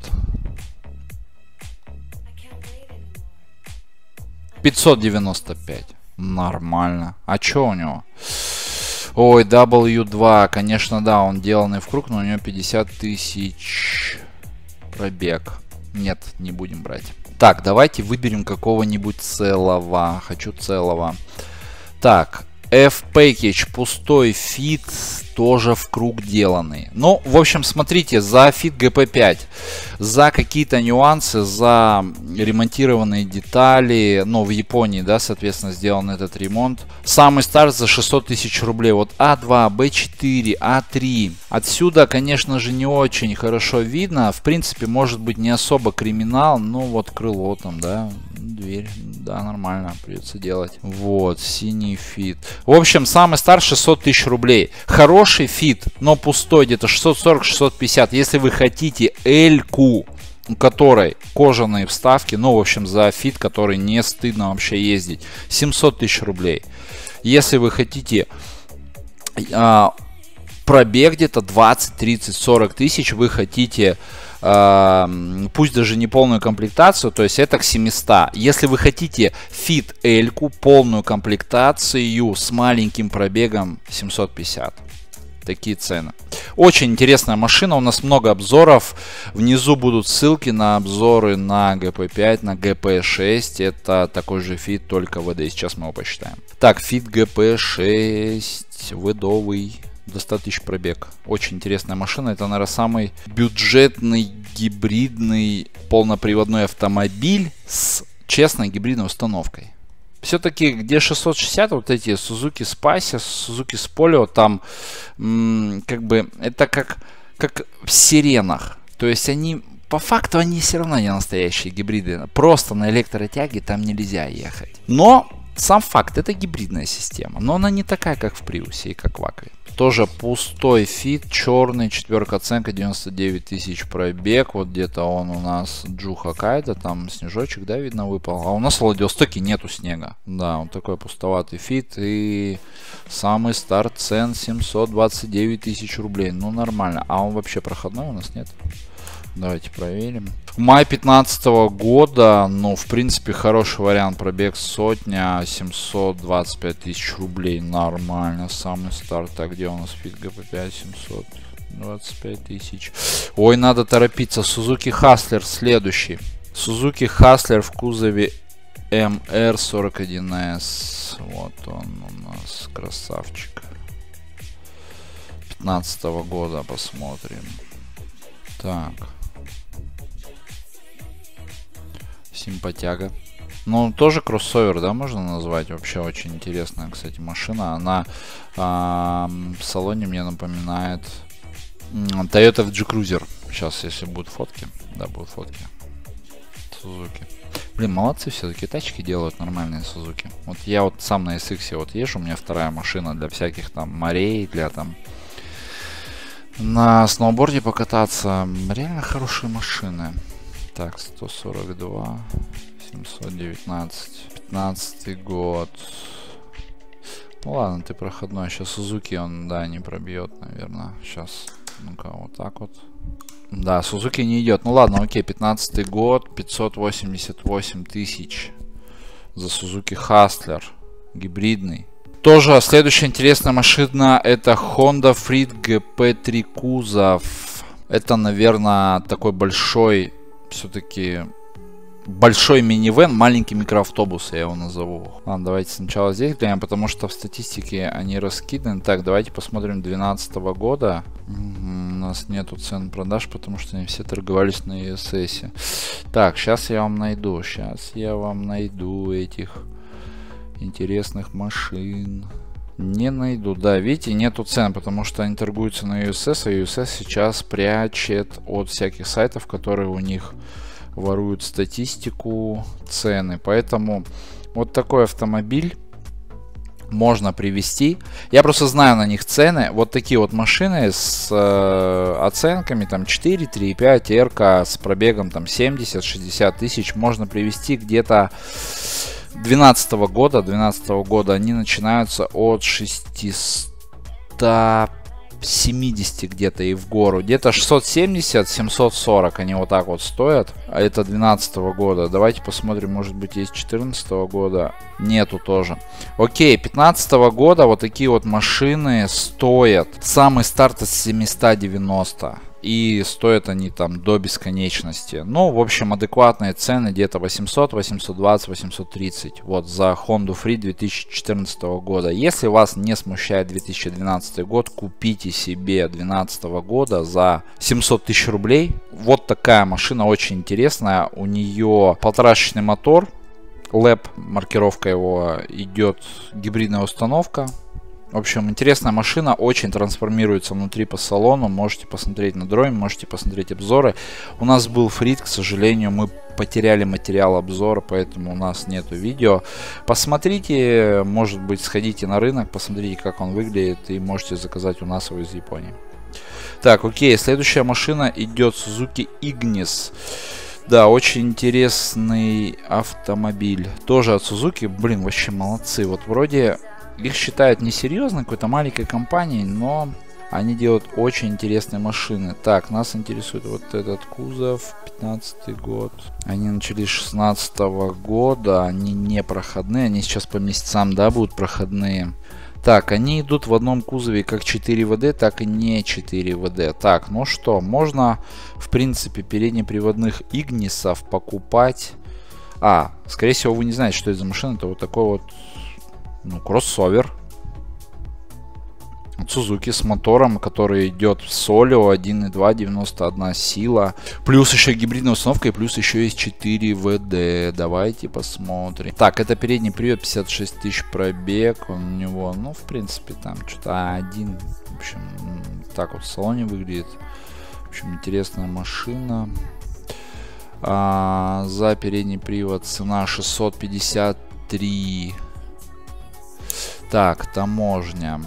595. Нормально. А что у него? Ой, W2. Конечно, да, он деланный в круг, но у него 50 тысяч пробег. Нет, не будем брать. Так, давайте выберем какого-нибудь целого. Хочу целого. Так, F-Package, пустой фит, тоже в круг деланный. Ну, в общем, смотрите, за Fit GP5, за какие-то нюансы, за ремонтированные детали, ну, в Японии, да, соответственно, сделан этот ремонт. Самый старт за 600 тысяч рублей. Вот А2, Б4, А3. Отсюда, конечно же, не очень хорошо видно. В принципе, может быть, не особо криминал, но вот крыло там, да, дверь, да, нормально, придется делать. Вот, синий фит. В общем, самый старт 600 тысяч рублей. Хороший фит, но пустой, где-то 640-650. Если вы хотите L-ку, у которой кожаные вставки, ну, в общем, за фит, который не стыдно вообще ездить, 700 тысяч рублей. Если вы хотите Пробег где-то 20, 30, 40 тысяч. Вы хотите, пусть даже не полную комплектацию, то есть это к 700. Если вы хотите Fit L-ку, полную комплектацию с маленьким пробегом, 750. Такие цены. Очень интересная машина. У нас много обзоров. Внизу будут ссылки на обзоры на GP5, на GP6. Это такой же Fit, только VD. Сейчас мы его посчитаем. Так, Fit GP6. Ведовый. До 100 тысяч пробег. Очень интересная машина. Это, наверное, самый бюджетный, гибридный, полноприводной автомобиль с честной гибридной установкой. Все-таки где 660, вот эти Suzuki Spacia, Suzuki Spolio, там как бы это как в сиренах. То есть они, по факту, они все равно не настоящие гибриды. Просто на электротяге там нельзя ехать. Но сам факт, это гибридная система. Но она не такая, как в Prius и как в Aqua. Тоже пустой Fit, черный, 4-ка оценка, 99 тысяч пробег. Вот где-то он у нас Джу Хоккайдо, там снежочек, да, видно, выпал. А у нас в Владивостоке нету снега. Да, вот такой пустоватый Fit. И самый старт цен 729 тысяч рублей. Ну, нормально. А он вообще проходной у нас нет? Давайте проверим. Май 2015 года, ну, в принципе, хороший вариант. Пробег сотня, 725 тысяч рублей. Нормально, самый старт. Так, где у нас Fit GP5? 725 тысяч. Ой, надо торопиться. Suzuki Hustler следующий. Suzuki Hustler в кузове MR41S. Вот он у нас, красавчик. 2015 года посмотрим. Так. Симпатяга. Ну, тоже кроссовер, да, можно назвать. Вообще очень интересная, кстати, машина. Она в салоне мне напоминает Toyota FG Cruiser. Сейчас, если будут фотки. Да, будут фотки. Suzuki. Блин, молодцы, все-таки тачки делают нормальные Suzuki. Вот я вот сам на SX вот езжу, у меня вторая машина для всяких там морей, для там на сноуборде покататься. Реально хорошие машины. Так, 142, 719, 15 год. Ну ладно, ты проходной. Сейчас Suzuki он, да, не пробьет, наверное. Сейчас, ну-ка, вот так вот. Да, Suzuki не идет. Ну ладно, окей, 15 год, 588 тысяч за Suzuki Hustler. Гибридный. Тоже следующая интересная машина, это Honda Freed GP3 кузов. Это, наверное, такой большой, все-таки большой минивэн, маленький микроавтобус, я его назову. Ладно, давайте сначала здесь глянем, потому что в статистике они раскиданы. Так, давайте посмотрим 2012 года. У нас нету цен продаж, потому что они все торговались на ESS. Так, сейчас я вам найду. Сейчас я вам найду этих интересных машин. Не найду. Да, видите, нету цен, потому что они торгуются на USS, а USS сейчас прячет от всяких сайтов, которые у них воруют статистику, цены. Поэтому вот такой автомобиль можно привезти. Я просто знаю на них цены. Вот такие вот машины с оценками там 4, 3, 5, R с пробегом там 70-60 тысяч можно привезти где-то 2012 года. Они начинаются от 670 где-то и в гору. Где-то 670-740 они вот так вот стоят. А это 2012 года. Давайте посмотрим, может быть, есть 2014 года. Нету тоже. Окей, 2015 года вот такие вот машины стоят. Самый старт от 790. И стоят они там до бесконечности. Ну, в общем, адекватные цены где-то 800, 820, 830. Вот за Honda Freed 2014 года. Если вас не смущает 2012 год, купите себе 2012 года за 700 тысяч рублей. Вот такая машина очень интересная. У нее 1,5-шечный мотор. LEP, маркировка его, идет гибридная установка. В общем, интересная машина, очень трансформируется внутри по салону. Можете посмотреть на дроне, можете посмотреть обзоры. У нас был Freed, к сожалению, мы потеряли материал обзора, поэтому у нас нету видео. Посмотрите, может быть, сходите на рынок, посмотрите, как он выглядит, и можете заказать у нас его из Японии. Так, окей, следующая машина идет Suzuki Ignis. Да, очень интересный автомобиль. Тоже от Suzuki. Блин, вообще молодцы. Вот вроде их считают несерьезной какой-то маленькой компанией, но они делают очень интересные машины. Так, нас интересует вот этот кузов, 15 год. Они начались с 16 года, они не проходные, они сейчас по месяцам, да, будут проходные. Так, они идут в одном кузове как 4 ВД, так и не 4 ВД. Так, ну что, можно, в принципе, переднеприводных Игнисов покупать. Скорее всего, вы не знаете, что это за машина. Это вот такой вот, ну, кроссовер от Suzuki с мотором, который идет в Солио 1.2, 91 сила. Плюс еще гибридная установка и плюс еще есть 4 ВД. Давайте посмотрим. Так, это передний привод, 56 тысяч пробег. Он у него, ну, в принципе, там что-то один. В общем, так вот в салоне выглядит. В общем, интересная машина. За передний привод цена 653. Так, таможня.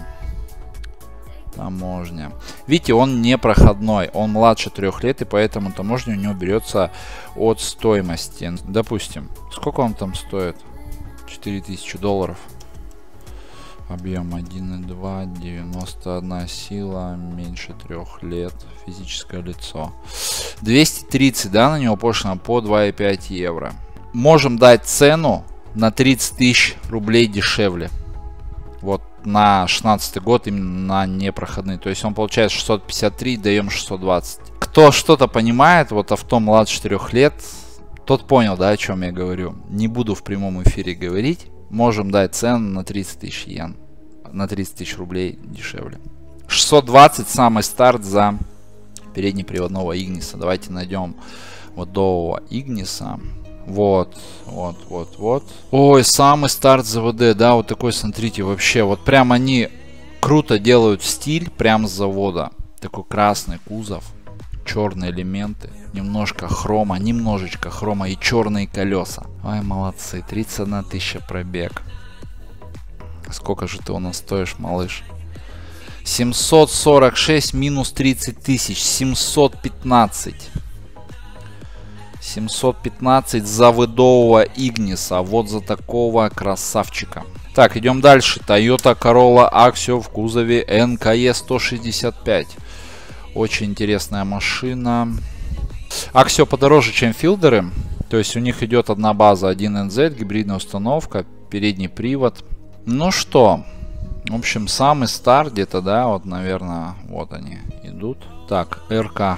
Видите, он не проходной, он младше 3 лет, и поэтому таможня у него берется от стоимости. Допустим, сколько он там стоит? $4000. Объем 1.2, 91 сила, меньше 3 лет, физическое лицо. 230, да, на него пошлина по 2,5 евро. Можем дать цену на 30 тысяч рублей дешевле. Вот на 16 год именно на непроходные. То есть он получает 653, даем 620. Кто что-то понимает, вот авто младше 4 лет, тот понял, да, о чем я говорю. Не буду в прямом эфире говорить. Можем дать цену на 30 тысяч йен. На 30 тысяч рублей дешевле. 620 самый старт за переднеприводного Игниса. Давайте найдем вот нового Игниса. Вот. Ой, самый старт ЗВД, да, вот такой, смотрите, вообще, вот прям они круто делают стиль, прям с завода. Такой красный кузов, черные элементы, немножечко хрома и черные колеса. Ой, молодцы, 31 тысяча пробег. Сколько же ты у нас стоишь, малыш? 746 минус 30 тысяч, 715. 715 за выдового Игниса. Вот за такого красавчика. Так, идем дальше. Toyota Corolla Axio в кузове NKE 165. Очень интересная машина. Axio подороже, чем филдеры. То есть у них идет одна база 1NZ, гибридная установка, передний привод. Ну что, в общем, самый старт где-то, да, вот, наверное, вот они идут. Так, РК.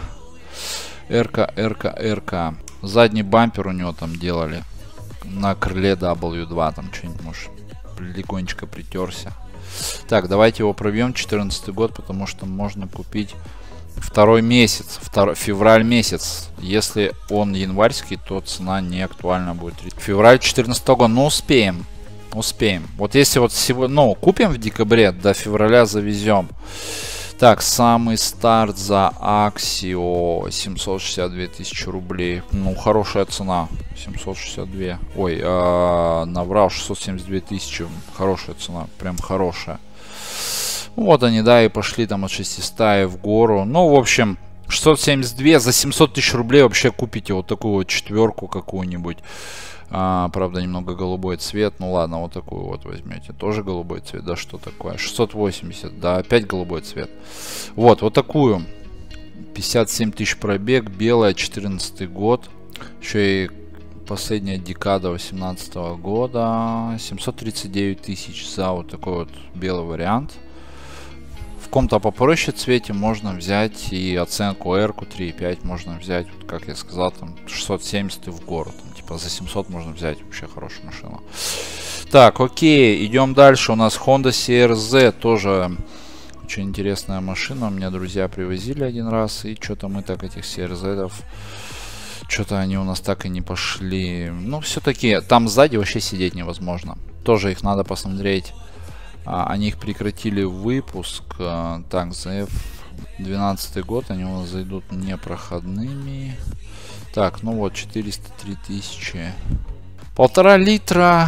Задний бампер у него там делали на крыле W2, там что-нибудь, может, легонечко притерся. Так, давайте его пробьем, 14 год, потому что можно купить второй месяц, февраль месяц. Если он январьский, то цена не актуальна будет. Февраль 14 года, но успеем. Вот если вот сегодня, ну, купим в декабре, до февраля завезем. Так, самый старт за Axio 762 тысячи рублей. Ну, хорошая цена. 762. Ой, наврал, 672 тысячи. Хорошая цена, прям хорошая. Вот они, да, и пошли там от 600 и в гору. Ну, в общем, 672 за 700 тысяч рублей вообще купите вот такую вот четверку какую-нибудь. Правда, немного голубой цвет. Ну ладно, вот такую вот возьмете. Тоже голубой цвет. Да что такое? 680. Да, опять голубой цвет. Вот такую. 57 тысяч пробег. Белая, 14 год. Еще и последняя декада 18 года. 739 тысяч за вот такой вот белый вариант. В каком-то попроще цвете можно взять и оценку R-ку 3.5 можно взять, вот как я сказал, там 670 в город. Типа за 700 можно взять вообще хорошую машину. Так, окей, идем дальше. У нас Honda CR-Z, тоже очень интересная машина. У меня друзья привозили один раз, и что-то мы так этих CR-Z-ов, что-то они у нас так и не пошли. Ну, все-таки там сзади вообще сидеть невозможно. Тоже их надо посмотреть. Они их прекратили выпуск. Так, ZF 12 год, они у нас зайдут непроходными. Так, ну вот 403 тысячи. 1,5 литра.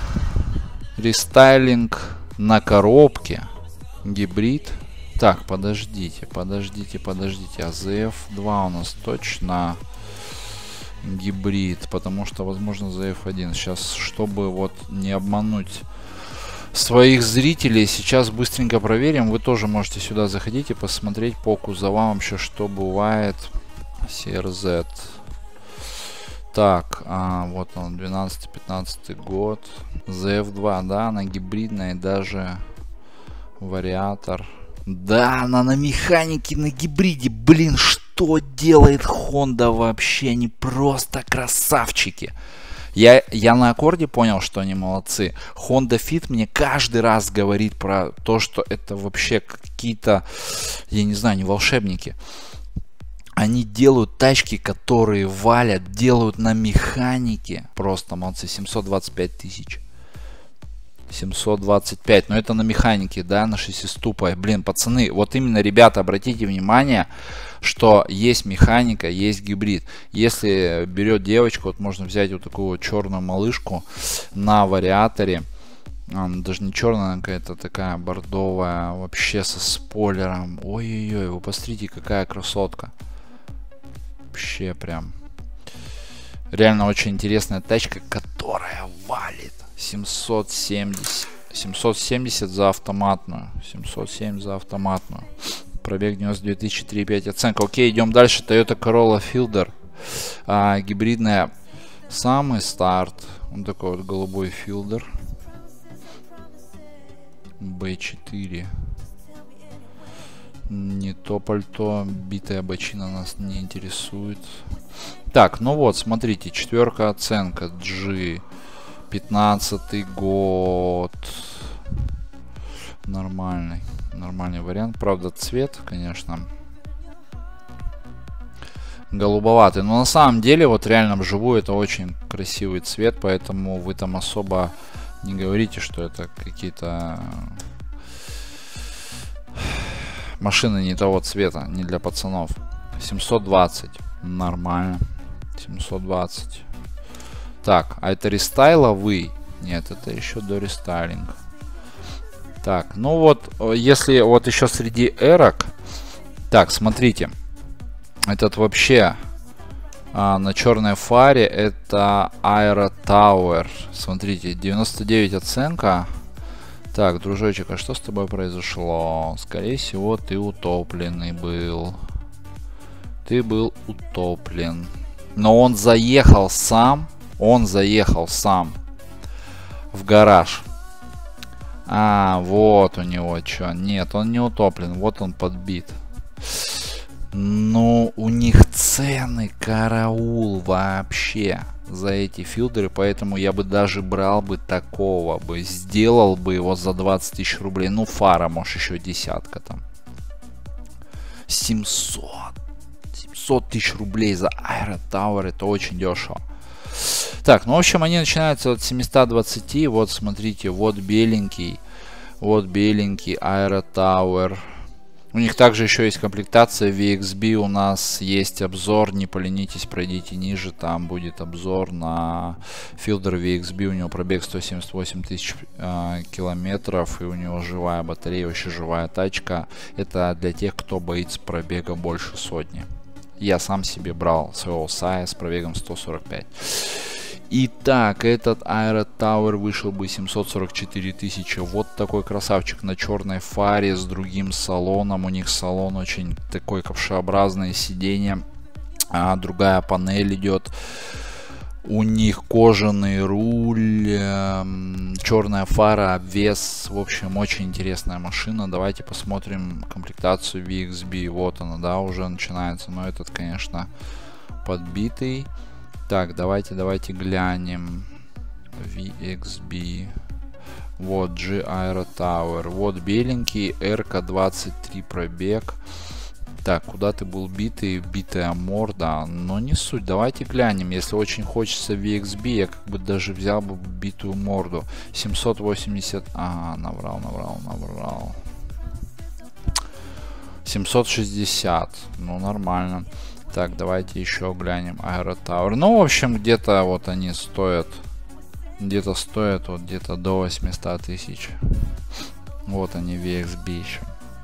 Рестайлинг на коробке. Гибрид. Так, подождите. А ZF 2 у нас точно гибрид. Потому что, возможно, ZF 1. Сейчас, чтобы вот не обмануть своих зрителей. Сейчас быстренько проверим. Вы тоже можете сюда заходить и посмотреть по кузовам вообще, что бывает. CRZ. Так, вот он, 12-15 год. ZF2, да, она гибридная, и даже вариатор. Да, она на механике, на гибриде. Блин, что делает Honda вообще? Они просто красавчики. Я на аккорде понял, что они молодцы. Honda Fit мне каждый раз говорит про то, что это вообще какие-то, я не знаю, не волшебники. Они делают тачки, которые валят, делают на механике. Просто молодцы. 725 тысяч. 725. Но это на механике, да, на шестиступой. Блин, пацаны, вот именно, ребята, обратите внимание, что есть механика, есть гибрид. Если берет девочку, вот можно взять вот такую вот черную малышку на вариаторе. Даже не черная, она какая-то такая бордовая, вообще со спойлером. Ой-ой-ой, вы посмотрите, какая красотка. Вообще прям. Реально очень интересная тачка, которая валит. 770 за автоматную. 770 за автоматную. Пробег 92 тысячи, 3,5 оценка. Окей, идем дальше. Toyota Corolla Fielder. Гибридная. Самый старт. Вот такой вот голубой Fielder. B4. Не то пальто. Битая бочина нас не интересует. Так, ну вот, смотрите. 4-ка оценка. G. 15-й год. Нормальный. Нормальный вариант. Правда, цвет, конечно, голубоватый. Но на самом деле, вот реально вживую это очень красивый цвет. Поэтому вы там особо не говорите, что это какие-то машины не того цвета. Не для пацанов. 720. Нормально. 720. Так, а это рестайловый? Нет, это еще до рестайлинга. Так, ну вот, если вот еще среди эрок. Так, смотрите. Этот вообще на черной фаре это Aero Tower. Смотрите, 99 оценка. Так, дружочек, а что с тобой произошло? Скорее всего, ты утопленный был. Ты был утоплен. Но он заехал сам. Он заехал сам в гараж. Вот у него что. Нет, он не утоплен. Вот он подбит. Ну, у них цены караул вообще за эти филдеры. Поэтому я бы даже брал бы такого бы. Сделал бы его за 20 тысяч рублей. Ну, фара, может, еще десятка там. 700 тысяч рублей за Aero Tower. Это очень дешево. Так, ну в общем они начинаются от 720. Вот смотрите, вот беленький Aero Tower. У них также еще есть комплектация VXB. У нас есть обзор, не поленитесь, пройдите ниже, там будет обзор на Fielder VXB. У него пробег 178 тысяч километров, и у него живая батарея, вообще живая тачка. Это для тех, кто боится пробега больше сотни. Я сам себе брал своего Сая с пробегом 145. Итак, этот Aero Tower вышел бы 744 тысячи. Вот такой красавчик на черной фаре с другим салоном. У них салон очень такой ковшеобразное сиденье. Другая панель идет. У них кожаный руль, черная фара, обвес. В общем, очень интересная машина. Давайте посмотрим комплектацию VXB. Вот она, да, уже начинается. Но этот, конечно, подбитый. Так, давайте глянем. VXB. Вот G Aero Tower. Вот беленький, RK23 пробег. Так, куда ты был битый? Битая морда. Но не суть. Давайте глянем. Если очень хочется VXB, я как бы даже взял бы битую морду. 780. Наврал. 760. Ну, нормально. Так, давайте еще глянем Aero Tower. Ну, в общем, где-то вот они стоят. Где-то стоят вот где-то до 800 тысяч. Вот они, VXB еще.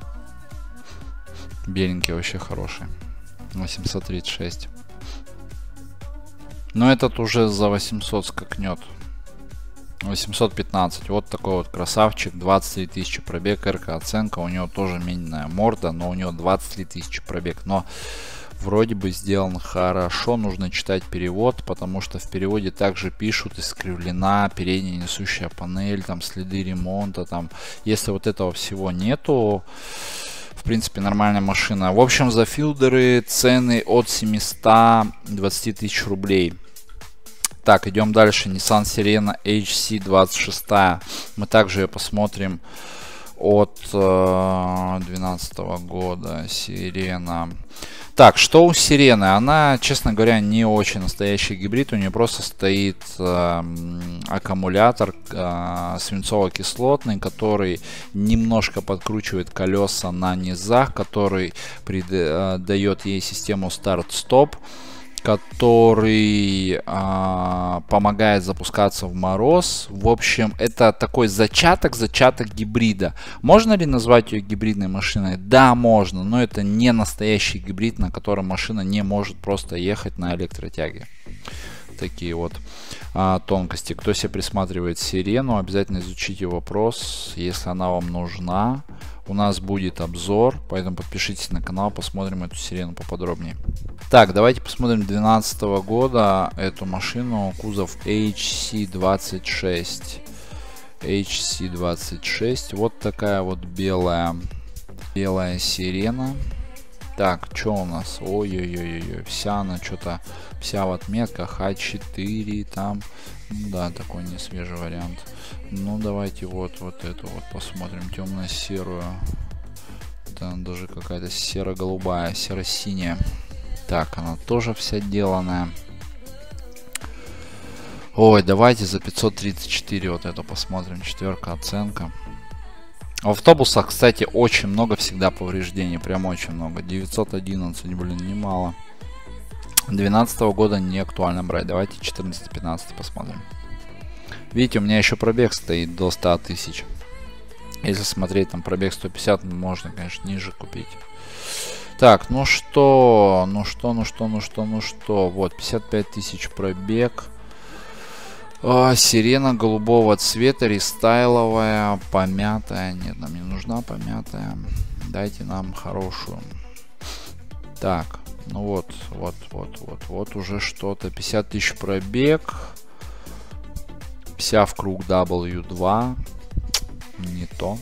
Беленький вообще хороший. 836. Но этот уже за 800 скакнет. 815. Вот такой вот красавчик. 23 тысячи пробег. РК оценка. У него тоже минная морда, но у него 23 тысячи пробег. Но вроде бы сделан хорошо. Нужно читать перевод, потому что в переводе также пишут: искривлена передняя несущая панель, там следы ремонта. Там, если вот этого всего нету, в принципе, нормальная машина. В общем, за филдеры цены от 720 тысяч рублей. Так, идем дальше. Nissan Sirena HC26. Мы также ее посмотрим от 2012 года. Sirena. Так, что у Сирены? Она, честно говоря, не очень настоящий гибрид. У нее просто стоит аккумулятор свинцово-кислотный, который немножко подкручивает колеса на низах, который дает ей систему старт-стоп, который помогает запускаться в мороз. В общем, это такой зачаток гибрида. Можно ли назвать ее гибридной машиной? Да, можно, но это не настоящий гибрид, на котором машина не может просто ехать на электротяге. Такие вот тонкости. Кто себе присматривает Сирену, обязательно изучите вопрос, если она вам нужна. У нас будет обзор, поэтому подпишитесь на канал, посмотрим эту Сирену поподробнее. Так, давайте посмотрим 2012 года эту машину, кузов HC26. HC26, вот такая вот белая Сирена. Так, что у нас? Ой-ой-ой, вся она что-то, вся в отметках, А4 там. Да, такой не свежий вариант. Ну, давайте вот эту вот посмотрим, темно-серую. Там даже какая-то серо-голубая, серо-синяя. Так, она тоже вся деланная. Ой, давайте за 534 вот это посмотрим, 4-ка оценка. В автобусах, кстати, очень много всегда повреждений, прям очень много. 911, блин, немало. 2012 года не актуально брать. Давайте 14-15 посмотрим. Видите, у меня еще пробег стоит до 100 тысяч. Если смотреть там пробег 150, можно, конечно, ниже купить. Так, ну что. Вот, 55 тысяч пробег. Сирена голубого цвета, рестайловая, помятая. Нет, нам не нужна помятая. Дайте нам хорошую. Так, ну вот уже что-то. 50 тысяч пробег. Вся в круг W2. Не то.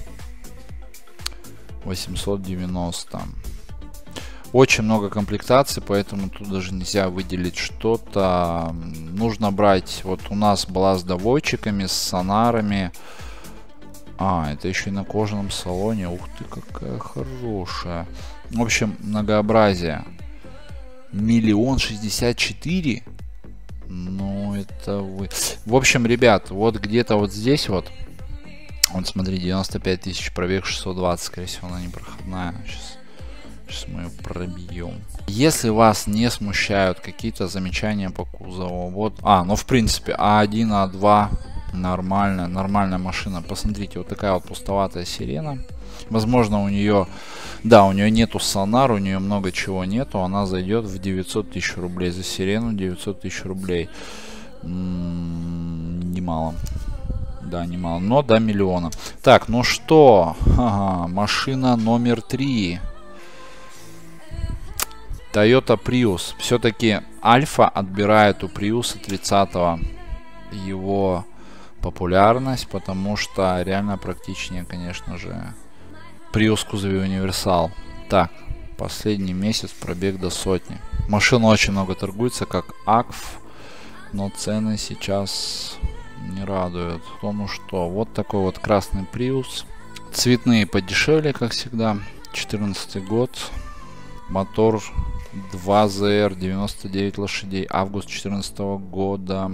890. Очень много комплектаций, поэтому тут даже нельзя выделить что-то. Нужно брать, вот у нас была с доводчиками, с сонарами. Это еще и на кожаном салоне. Ух ты, какая хорошая. В общем, многообразие. 1 064 000. Ну, это вы... В общем, ребят, вот где-то вот здесь вот. Вот, смотри, 95 тысяч пробег, 620. Скорее всего, она не проходная. Сейчас мы ее пробьем. Если вас не смущают какие-то замечания по кузову, вот, ну в принципе А1, А2 нормальная машина. Посмотрите, вот такая вот пустоватая Сирена. Возможно, у нее, да, у нее нету сонар, у нее много чего нету. Она зайдет в 900 тысяч рублей за Сирену. 900 тысяч рублей. Немало. Да, немало, но до миллиона. Так, ну что, машина номер 3. Toyota Prius. Все-таки Альфа отбирает у Prius 30-го его популярность, потому что реально практичнее, конечно же, Prius в кузове универсал. Так, последний месяц пробег до 100. Машина очень много торгуется, как АКФ, но цены сейчас не радуют. Ну что, вот такой вот красный Prius. Цветные подешевле, как всегда. 14 год. Мотор 2ZR, 99 лошадей, август 2014 года,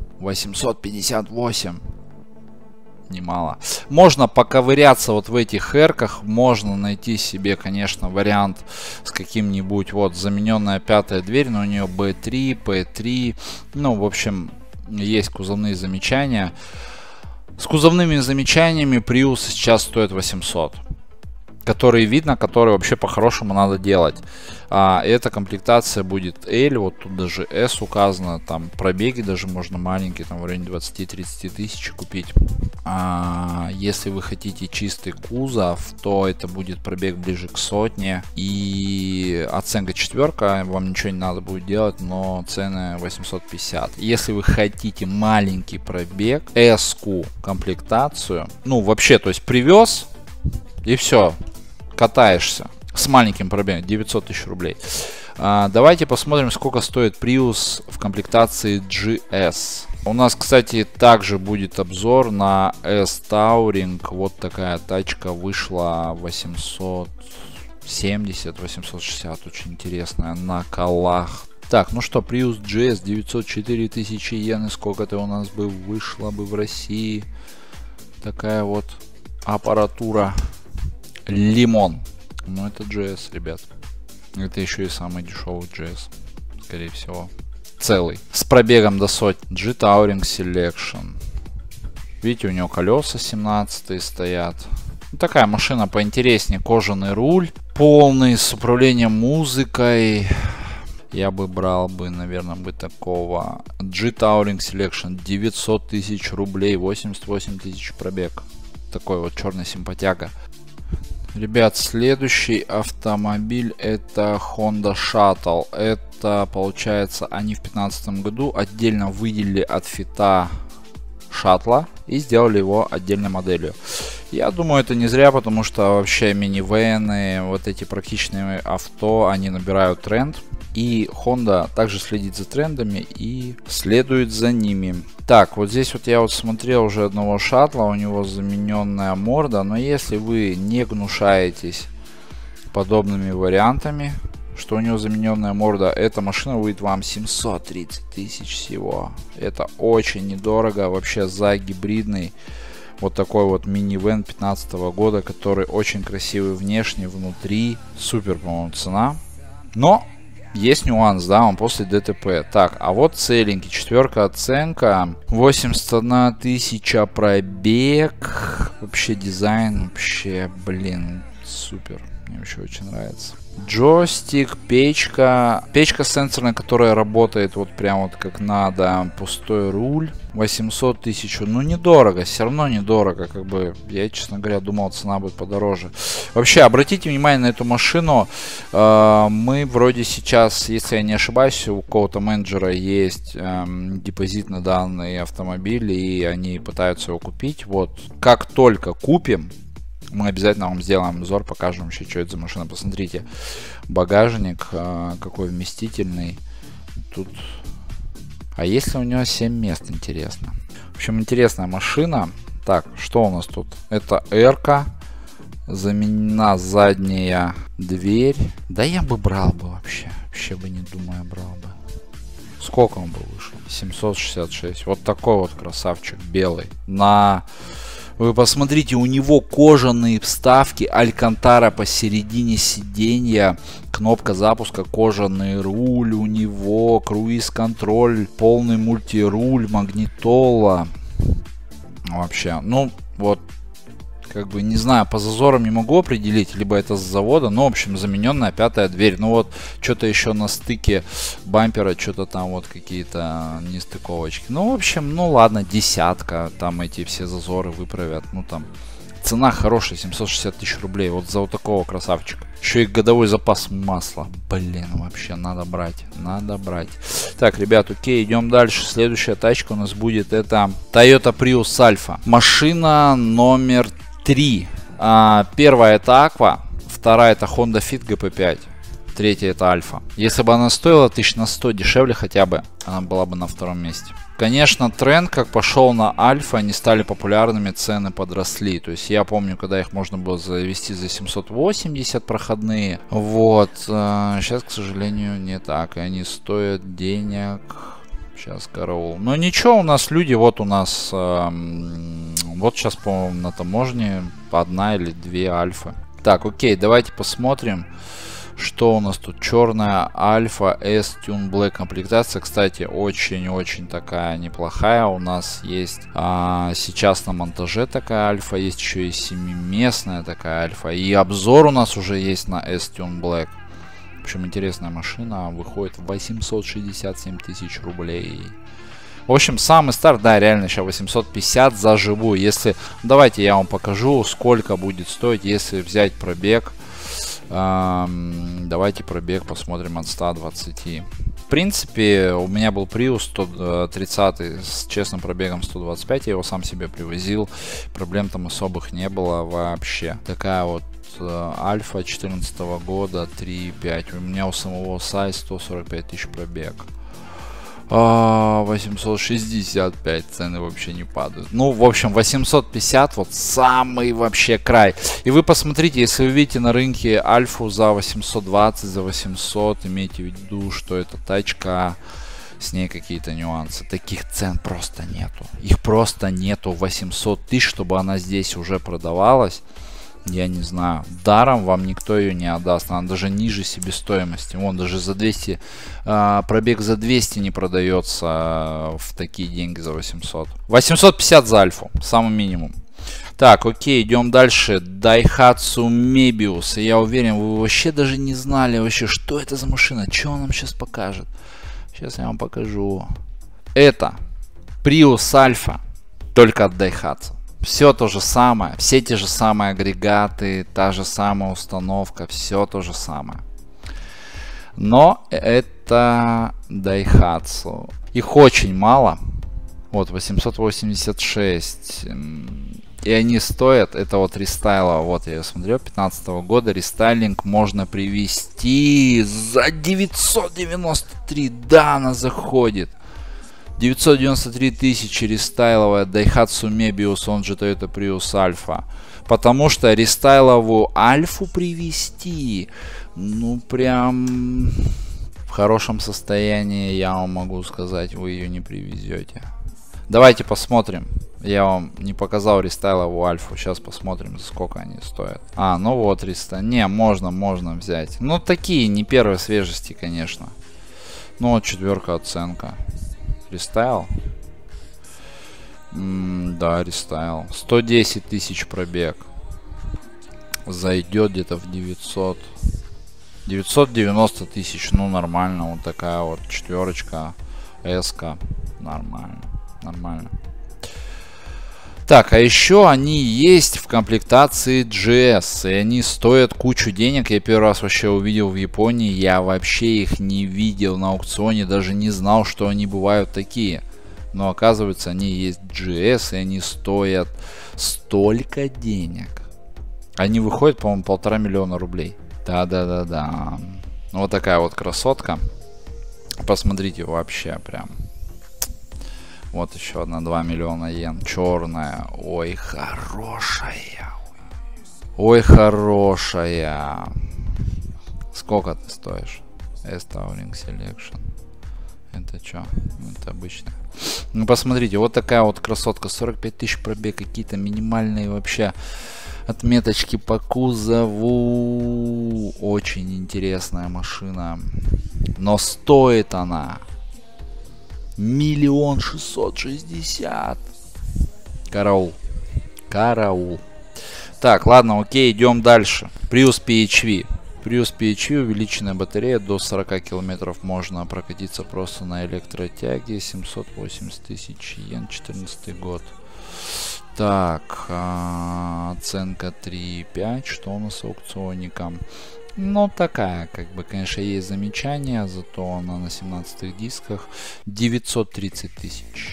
858. Немало. Можно поковыряться вот в этих эрках, можно найти себе, конечно, вариант с каким-нибудь, вот, замененная пятая дверь, но у нее B3, P3, ну, в общем, есть кузовные замечания. С кузовными замечаниями Prius сейчас стоит 800. которые видно, которые вообще по-хорошему надо делать. Эта комплектация будет L, вот тут даже S указано, там пробеги даже можно маленькие, там в районе 20-30 тысяч купить. Если вы хотите чистый кузов, то это будет пробег ближе к 100, и оценка 4, вам ничего не надо будет делать, но цены 850. Если вы хотите маленький пробег, S-ку комплектацию, ну вообще, то есть привез и все, катаешься с маленьким пробегом, 900 тысяч рублей. Давайте посмотрим, сколько стоит Prius в комплектации GS. У нас, кстати, также будет обзор на S-Touring. Вот такая тачка вышла 870-860, очень интересная, на колах. Так, ну что, Prius GS 904 тысячи йен, и сколько-то у нас бы вышло бы в России. Такая вот аппаратура. Лимон. Ну это GS, ребят. Это еще и самый дешевый GS, скорее всего. Целый. С пробегом до сотни. G-Touring Selection. Видите, у него колеса 17 стоят. Ну, такая машина поинтереснее. Кожаный руль. Полный, с управлением музыкой. Я бы брал бы, наверное, такого. G-Touring Selection. 900 тысяч рублей. 88 тысяч пробег. Такой вот черный симпатяга. Ребят, следующий автомобиль это Honda Shuttle. Это, получается, они в 2015 году отдельно выделили от Фита шаттла и сделали его отдельной моделью. Я думаю, это не зря, потому что вообще минивэны, вот эти практичные авто, они набирают тренд. И Honda также следит за трендами и следует за ними. Так, вот здесь вот я вот смотрел уже одного шаттла, у него замененная морда. Но если вы не гнушаетесь подобными вариантами, что у него замененная морда, эта машина выйдет вам 730 тысяч всего. Это очень недорого вообще за гибридный. Вот такой вот минивэн 2015 года, который очень красивый внешне, внутри. Супер, по-моему, цена. Но есть нюанс, да, он после ДТП. Так, а вот целенький, 4 оценка, 81 тысяча пробег. Вообще дизайн, вообще, блин, супер. Мне вообще очень нравится. Джойстик, печка. Печка сенсорная, которая работает вот прям вот как надо. Пустой руль. 800 тысяч. Ну, недорого. Все равно недорого. Как бы, я, честно говоря, думал, цена будет подороже. Вообще, обратите внимание на эту машину. Мы вроде сейчас, если я не ошибаюсь, у какого-то менеджера есть депозит на данный автомобиль. И они пытаются его купить. Вот. Как только купим, мы обязательно вам сделаем обзор, покажем вообще, что это за машина. Посмотрите, багажник какой вместительный. Тут... А если у него 7 мест, интересно. В общем, интересная машина. Так, что у нас тут? Это R-ка. Заменена задняя дверь. Да я бы брал бы вообще. Вообще бы не думаю, брал бы. Сколько он бы вышел? 766. Вот такой вот красавчик белый. На... Вы посмотрите, у него кожаные вставки, алькантара посередине сиденья, кнопка запуска, кожаный руль у него, круиз-контроль, полный мультируль, магнитола. Вообще, ну вот, как бы не знаю, по зазорам не могу определить, либо это с завода, но в общем замененная 5-я дверь. Ну вот, что-то еще на стыке бампера, что-то там вот какие-то нестыковочки. Ну в общем, ну ладно, десятка, там эти все зазоры выправят. Ну там, цена хорошая, 760 тысяч рублей, вот за вот такого красавчика. Еще и годовой запас масла, блин, вообще надо брать, надо брать. Так, ребят, окей, идем дальше. Следующая тачка у нас будет, это Toyota Prius Alpha. Машина номер 3. Первая это Aqua, вторая это Honda Fit GP5, третья это Alpha. Если бы она стоила 1100 дешевле хотя бы, она была бы на втором месте. Конечно, тренд как пошел на Альфа, они стали популярными, цены подросли. То есть я помню, когда их можно было завести за 780 проходные. Вот. Сейчас, к сожалению, не так. И они стоят денег. Сейчас караул. Но ничего, у нас люди, вот у нас, вот сейчас, по-моему, на таможне одна или две Альфы. Так, окей, давайте посмотрим, Что у нас тут? Черная Альфа S Tune Black комплектация. Кстати, очень-очень такая неплохая. У нас есть сейчас на монтаже такая Альфа. Есть еще и 7-местная такая Альфа. И обзор у нас уже есть на S Tune Black. В общем, интересная машина. Выходит в 867 тысяч рублей. В общем, самый старт, да, реально сейчас 850 за живую. Если, давайте я вам покажу, сколько будет стоить, если взять пробег. Давайте пробег посмотрим от 120. В принципе, у меня был Prius 130 с честным пробегом 125. Я его сам себе привозил. Проблем там особых не было вообще. Такая вот Альфа 2014 года 3.5. У меня у самого сайз 145 тысяч пробег. 865, цены вообще не падают. Ну, в общем, 850, вот самый вообще край. И вы посмотрите, если вы видите на рынке Альфу за 820, за 800, имейте в виду, что это тачка, с ней какие-то нюансы. Таких цен просто нету. Их просто нету. 800 тысяч, чтобы она здесь уже продавалась. Я не знаю, даром вам никто ее не отдаст, она даже ниже себестоимости. Вон даже за 200, пробег за 200 не продается в такие деньги за 800. 850 за Альфу, самый минимум. Так, окей, идем дальше. Daihatsu Mebius. Я уверен, вы вообще даже не знали вообще, что это за машина, что он нам сейчас покажет. Сейчас я вам покажу. Это Prius Alpha, только от Daihatsu. Все то же самое, все те же самые агрегаты, та же самая установка, все то же самое. Но это Daihatsu. Их очень мало. Вот 886. И они стоят, это вот рестайла, вот я смотрю, 15 года рестайлинг можно привезти за 993. Да, она заходит. 993 тысячи рестайловая Daihatsu Mebius, он же Toyota Prius Alpha. Потому что рестайловую Альфу привезти, ну прям в хорошем состоянии, я вам могу сказать, вы ее не привезете. Давайте посмотрим. Я вам не показал рестайловую Альфу. Сейчас посмотрим, за сколько они стоят. Ну вот рестайл. Не, можно взять. Ну такие, не первой свежести, конечно. Ну вот 4 оценка. Рестайл? Да, рестайл. 110 тысяч пробег. Зайдет где-то в 900. 990 тысяч. Ну, нормально. Вот такая вот 4-ка. S-ка. Нормально. Нормально. Так, а еще они есть в комплектации GS. И они стоят кучу денег. Я первый раз вообще увидел в Японии. Я вообще их не видел на аукционе. Даже не знал, что они бывают такие. Но оказывается, они есть GS. И они стоят столько денег. Они выходят, по-моему, 1,5 миллиона рублей. Да. Вот такая вот красотка. Посмотрите вообще прям. Вот еще одна 2 миллиона йен. Черная. Ой, хорошая. Ой, хорошая. Сколько ты стоишь? S-Touring Selection. Это что? Это обычно. Ну, посмотрите, вот такая вот красотка. 45 тысяч пробег. Какие-то минимальные вообще отметочки по кузову. Очень интересная машина. Но стоит она 1 660 000. Караул. Так, ладно, окей, идем дальше. Prius PHV. Prius PHV, увеличенная батарея, до 40 километров можно прокатиться просто на электротяге. 780 тысяч йен, 14 год. Так, оценка 3.5. Что у нас с аукционником? Ну, такая, как бы, конечно, есть замечания, зато она на 17 дисках. 930 тысяч.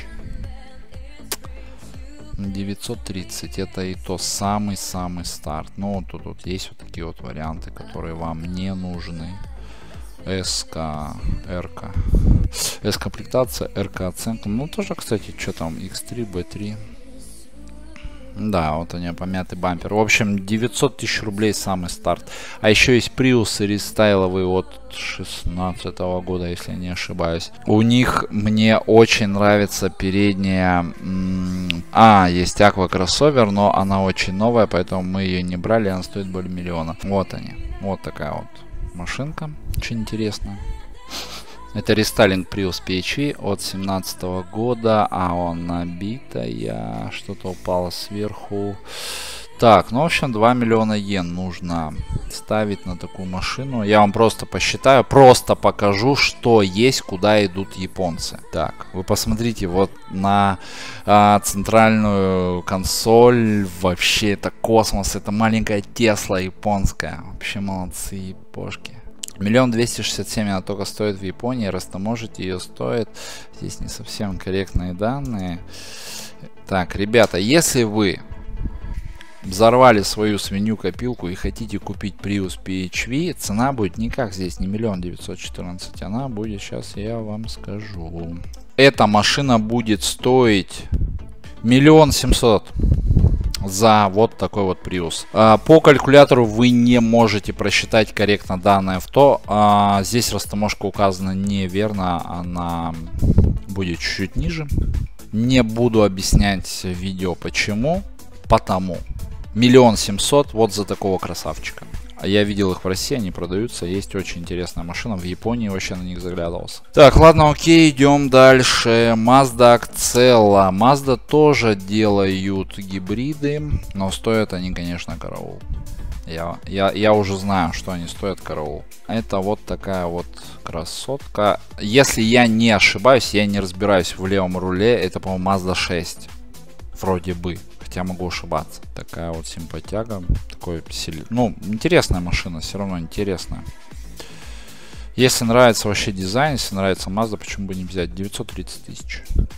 930, это и то самый-самый старт. Ну, вот тут есть вот такие вот варианты, которые вам не нужны. СК, РК. С-комплектация, РК оценка. Ну, тоже, кстати, что там, X3, B3. Да, вот у нее помятый бампер. В общем, 900 тысяч рублей самый старт. А еще есть Prius рестайловые от 16 года, если я не ошибаюсь. У них мне очень нравится передняя... есть Aqua кроссовер, но она очень новая, поэтому мы ее не брали. Она стоит более миллиона. Вот они. Вот такая вот машинка, очень интересная. Это рестайлинг Prius PHEV от 2017 года, а он набитая, что-то упало сверху. Так, ну в общем 2 миллиона йен нужно ставить на такую машину. Я вам просто посчитаю, просто покажу, что есть, куда идут японцы. Так, вы посмотрите вот на центральную консоль. Вообще это космос, это маленькая Тесла японская. Вообще молодцы япошки. 1 267 000 она только стоит в Японии, растаможить ее стоит. Здесь не совсем корректные данные. Так, ребята, если вы взорвали свою свинью-копилку и хотите купить Prius PHEV, цена будет никак здесь не 1 914 000, она будет, сейчас я вам скажу. Эта машина будет стоить 1 700 000 за вот такой вот Prius. По калькулятору вы не можете просчитать корректно данное авто. Здесь растаможка указана неверно, она будет чуть-чуть ниже. Не буду объяснять в видео почему. Потому 1 700 000 вот за такого красавчика. Я видел их в России, они продаются. Есть очень интересная машина. В Японии вообще на них заглядывался. Так, ладно, окей, идем дальше. Mazda Axela. Mazda тоже делают гибриды, но стоят они, конечно, караул. Я уже знаю, что они стоят караул. Это вот такая вот красотка. Если я не ошибаюсь, я не разбираюсь в левом руле. Это, по-моему, Mazda 6. Вроде бы. Хотя могу ошибаться. Такая вот симпатяга. Такой, ну, интересная машина. Все равно интересная. Если нравится вообще дизайн, если нравится Mazda, почему бы не взять? 930 000.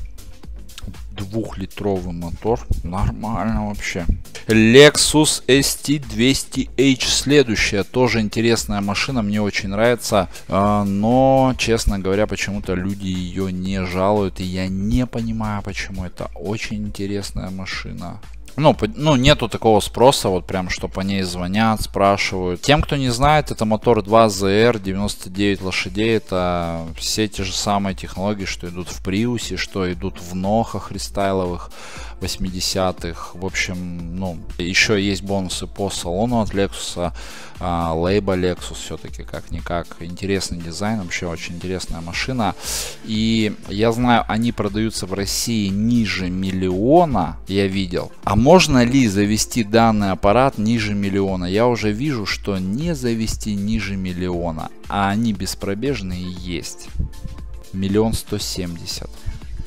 2-литровый мотор. Нормально вообще. Lexus ST200H. Следующая. Тоже интересная машина. Мне очень нравится. Но, честно говоря, почему-то люди ее не жалуют. И я не понимаю, почему. Это очень интересная машина. Ну, нету такого спроса, вот прям, что по ней звонят, спрашивают. Тем, кто не знает, это мотор 2ZR, 99 лошадей. Это все те же самые технологии, что идут в Приусе, что идут в Нохах рестайловых 80-х. В общем, ну, еще есть бонусы по салону от Lexus. Лейба Lexus все-таки как-никак. Интересный дизайн, вообще очень интересная машина. И я знаю, они продаются в России ниже 1 миллиона, я видел. А можно ли завести данный аппарат ниже 1 миллиона? Я уже вижу, что не завести ниже 1 миллиона, а они беспробежные есть. 1 170 000.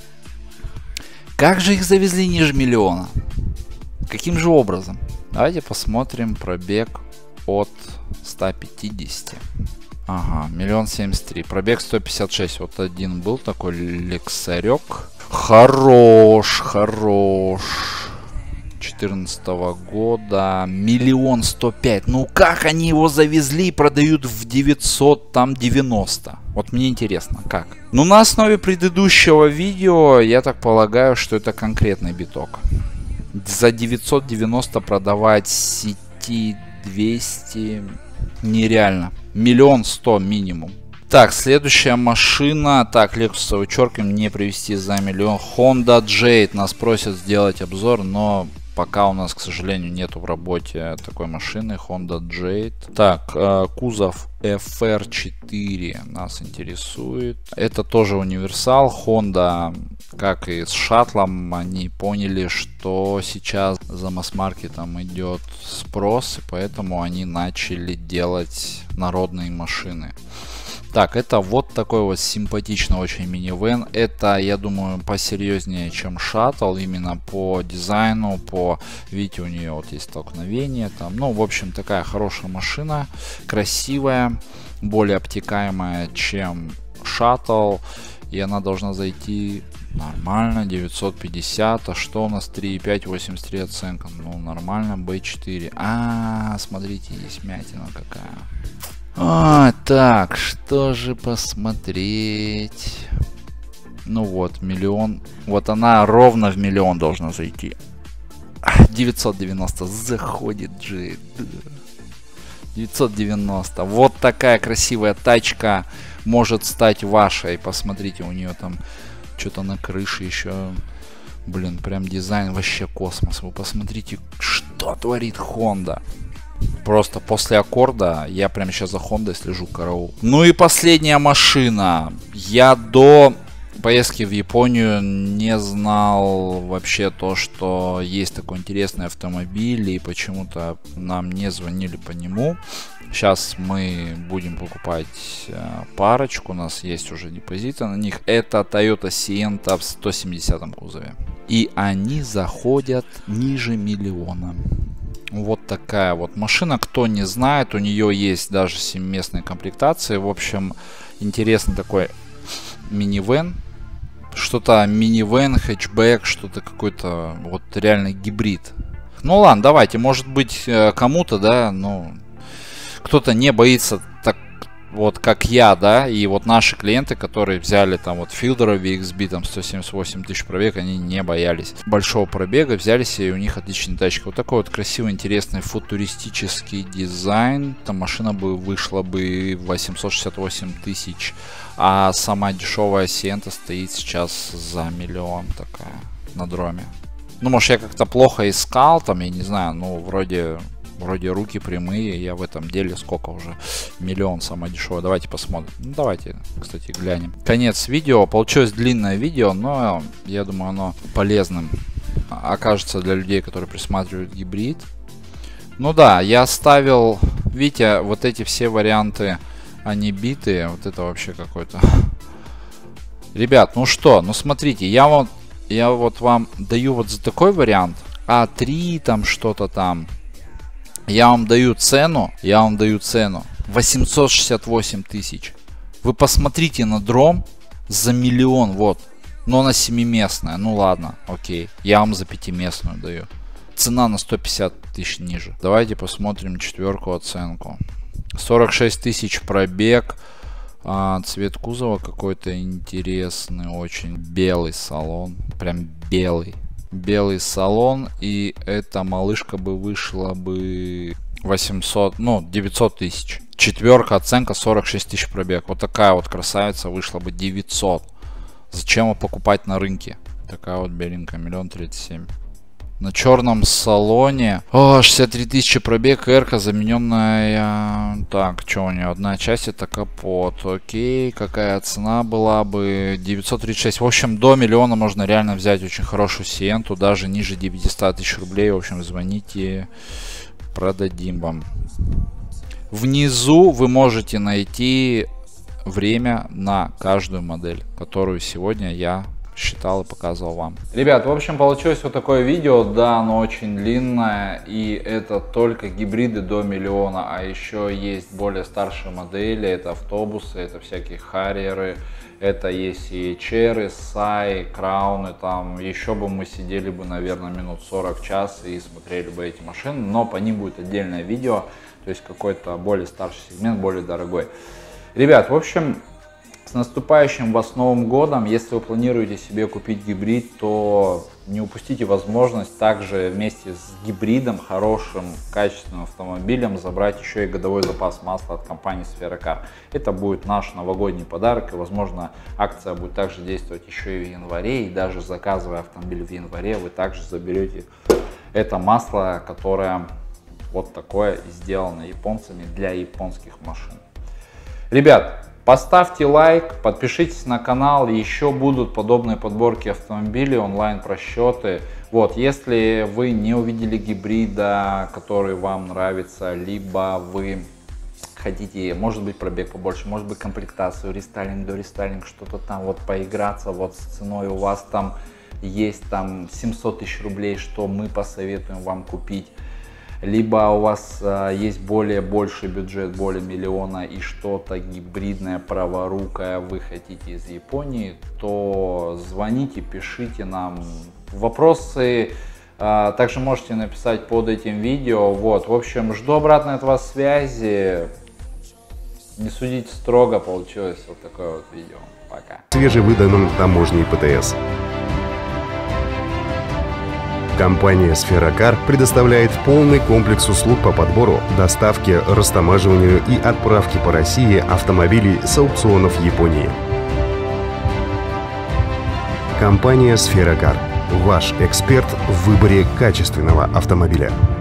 Как же их завезли ниже 1 миллиона? Каким же образом? Давайте посмотрим пробег от 150. Ага, 1 073 000. Пробег 156. Вот один был такой лексарек. Хорош. 2014 года. 1 105 000. Ну как они его завезли и продают в 990? Вот мне интересно, как? Ну на основе предыдущего видео, я так полагаю, что это конкретный биток. За 990 продавать сети 200 нереально. 1 100 000 минимум. Так, следующая машина. Так, Lexus вычеркиваем, не привезти за 1 миллион. Honda Jade. Нас просят сделать обзор, но пока у нас, к сожалению, нету в работе такой машины. Honda Jade. Так, кузов FR4 нас интересует. Это тоже универсал. Honda, как и с шаттлом, они поняли, что сейчас за масс-маркетом идет спрос, и поэтому они начали делать народные машины. Так, это вот такой вот симпатичный очень минивэн. Это, я думаю, посерьезнее, чем шаттл. Именно по дизайну, по... Видите, у нее вот есть столкновение там. Ну, в общем, такая хорошая машина. Красивая. Более обтекаемая, чем шаттл. И она должна зайти нормально. 950. А что у нас? 3,5, 83 оценка. Ну, нормально. B4. Смотрите, есть мятина какая. Так, что же посмотреть? Ну вот, 1 миллион. Вот она ровно в 1 миллион должна зайти. 990 заходит же. 990. Вот такая красивая тачка может стать вашей. Посмотрите, у нее там что-то на крыше еще. Блин, прям дизайн вообще космос. Вы посмотрите, что творит Honda. Просто после аккорда я прямо сейчас за Хондой слежу, караул. Ну и последняя машина. Я до поездки в Японию не знал вообще то, что есть такой интересный автомобиль, и почему-то нам не звонили по нему. Сейчас мы будем покупать парочку, у нас есть уже депозиты на них. Это Toyota Sienta в 170 кузове. И они заходят ниже миллиона. Вот такая вот машина. Кто не знает, у нее есть даже 7-местные комплектации. В общем, интересный такой минивэн. Что-то минивэн, хэтчбэк, что-то какой-то вот реально гибрид. Ну ладно, давайте, может быть кому-то, да, ну, кто-то не боится так вот как я, да, и вот наши клиенты, которые взяли там вот Филдера VXB, там 178 тысяч пробег, они не боялись большого пробега, взяли себе, и у них отличная тачка. Вот такой вот красивый, интересный футуристический дизайн. Там машина бы вышла бы 868 тысяч, а сама дешевая Sienta стоит сейчас за миллион такая на дроме. Ну, может, я как-то плохо искал, там, я не знаю, ну, вроде руки прямые, я в этом деле сколько уже, миллион самое дешевое. Давайте посмотрим. Ну, давайте, кстати, глянем. Конец видео. Получилось длинное видео, но я думаю, оно полезным окажется для людей, которые присматривают гибрид. Ну да, я ставил, видите, вот эти все варианты, они битые. Вот это вообще какой-то... Ребят, ну что, ну смотрите, я вот вам даю вот за такой вариант. А3 там что-то там. Я вам даю цену 868 тысяч. Вы посмотрите на дром за миллион, вот. Но она 7-местная, ну ладно, окей. Я вам за 5-местную даю. Цена на 150 тысяч ниже. Давайте посмотрим четверку оценку. 46 тысяч пробег. Цвет кузова какой-то интересный, очень белый салон. Прям белый. Белый салон, и эта малышка бы вышла бы 800, ну 900 тысяч. Четверка оценка 46 тысяч пробег. Вот такая вот красавица вышла бы 900. Зачем ее покупать на рынке? Такая вот беленькая, 1 037 000. На черном салоне. О, 63 тысячи пробег, эрка замененная. Так, что у нее? Одна часть это капот. Окей, какая цена была бы? 936. В общем, до миллиона можно реально взять очень хорошую Сиенту. Даже ниже 900 тысяч рублей. В общем, звоните, продадим вам. Внизу вы можете найти время на каждую модель, которую сегодня я считал и показывал вам. Ребят, в общем, получилось вот такое видео. Да, оно очень длинное, и это только гибриды до миллиона, а еще есть более старшие модели. Это автобусы, это всякие харьеры, это есть и черы, сай, крауны. Там еще бы мы сидели бы, наверное, минут 40 час и смотрели бы эти машины, но по ним будет отдельное видео, то есть какой-то более старший сегмент, более дорогой. Ребят, в общем, с наступающим вас Новым годом. Если вы планируете себе купить гибрид, то не упустите возможность также вместе с гибридом, хорошим, качественным автомобилем, забрать еще и годовой запас масла от компании SferaCar. Это будет наш новогодний подарок, и, возможно, акция будет также действовать еще и в январе, и даже заказывая автомобиль в январе, вы также заберете это масло, которое вот такое сделано японцами для японских машин. Ребят, поставьте лайк, подпишитесь на канал, еще будут подобные подборки автомобилей, онлайн-просчеты. Вот, если вы не увидели гибрида, который вам нравится, либо вы хотите, может быть, пробег побольше, может быть, комплектацию, рестайлинг, до рестайлинг, что-то там, вот поиграться, вот с ценой у вас там есть там 700 тысяч рублей, что мы посоветуем вам купить. Либо у вас есть больший бюджет, более миллиона, и что-то гибридное, праворукое вы хотите из Японии, то звоните, пишите нам вопросы. Также можете написать под этим видео. Вот, в общем, жду обратной от вас связи. Не судите строго, получилось вот такое вот видео. Пока. Свежевыданным таможней ПТС. Компания SferaCar предоставляет полный комплекс услуг по подбору, доставке, растамаживанию и отправке по России автомобилей с аукционов Японии. Компания SferaCar – ваш эксперт в выборе качественного автомобиля.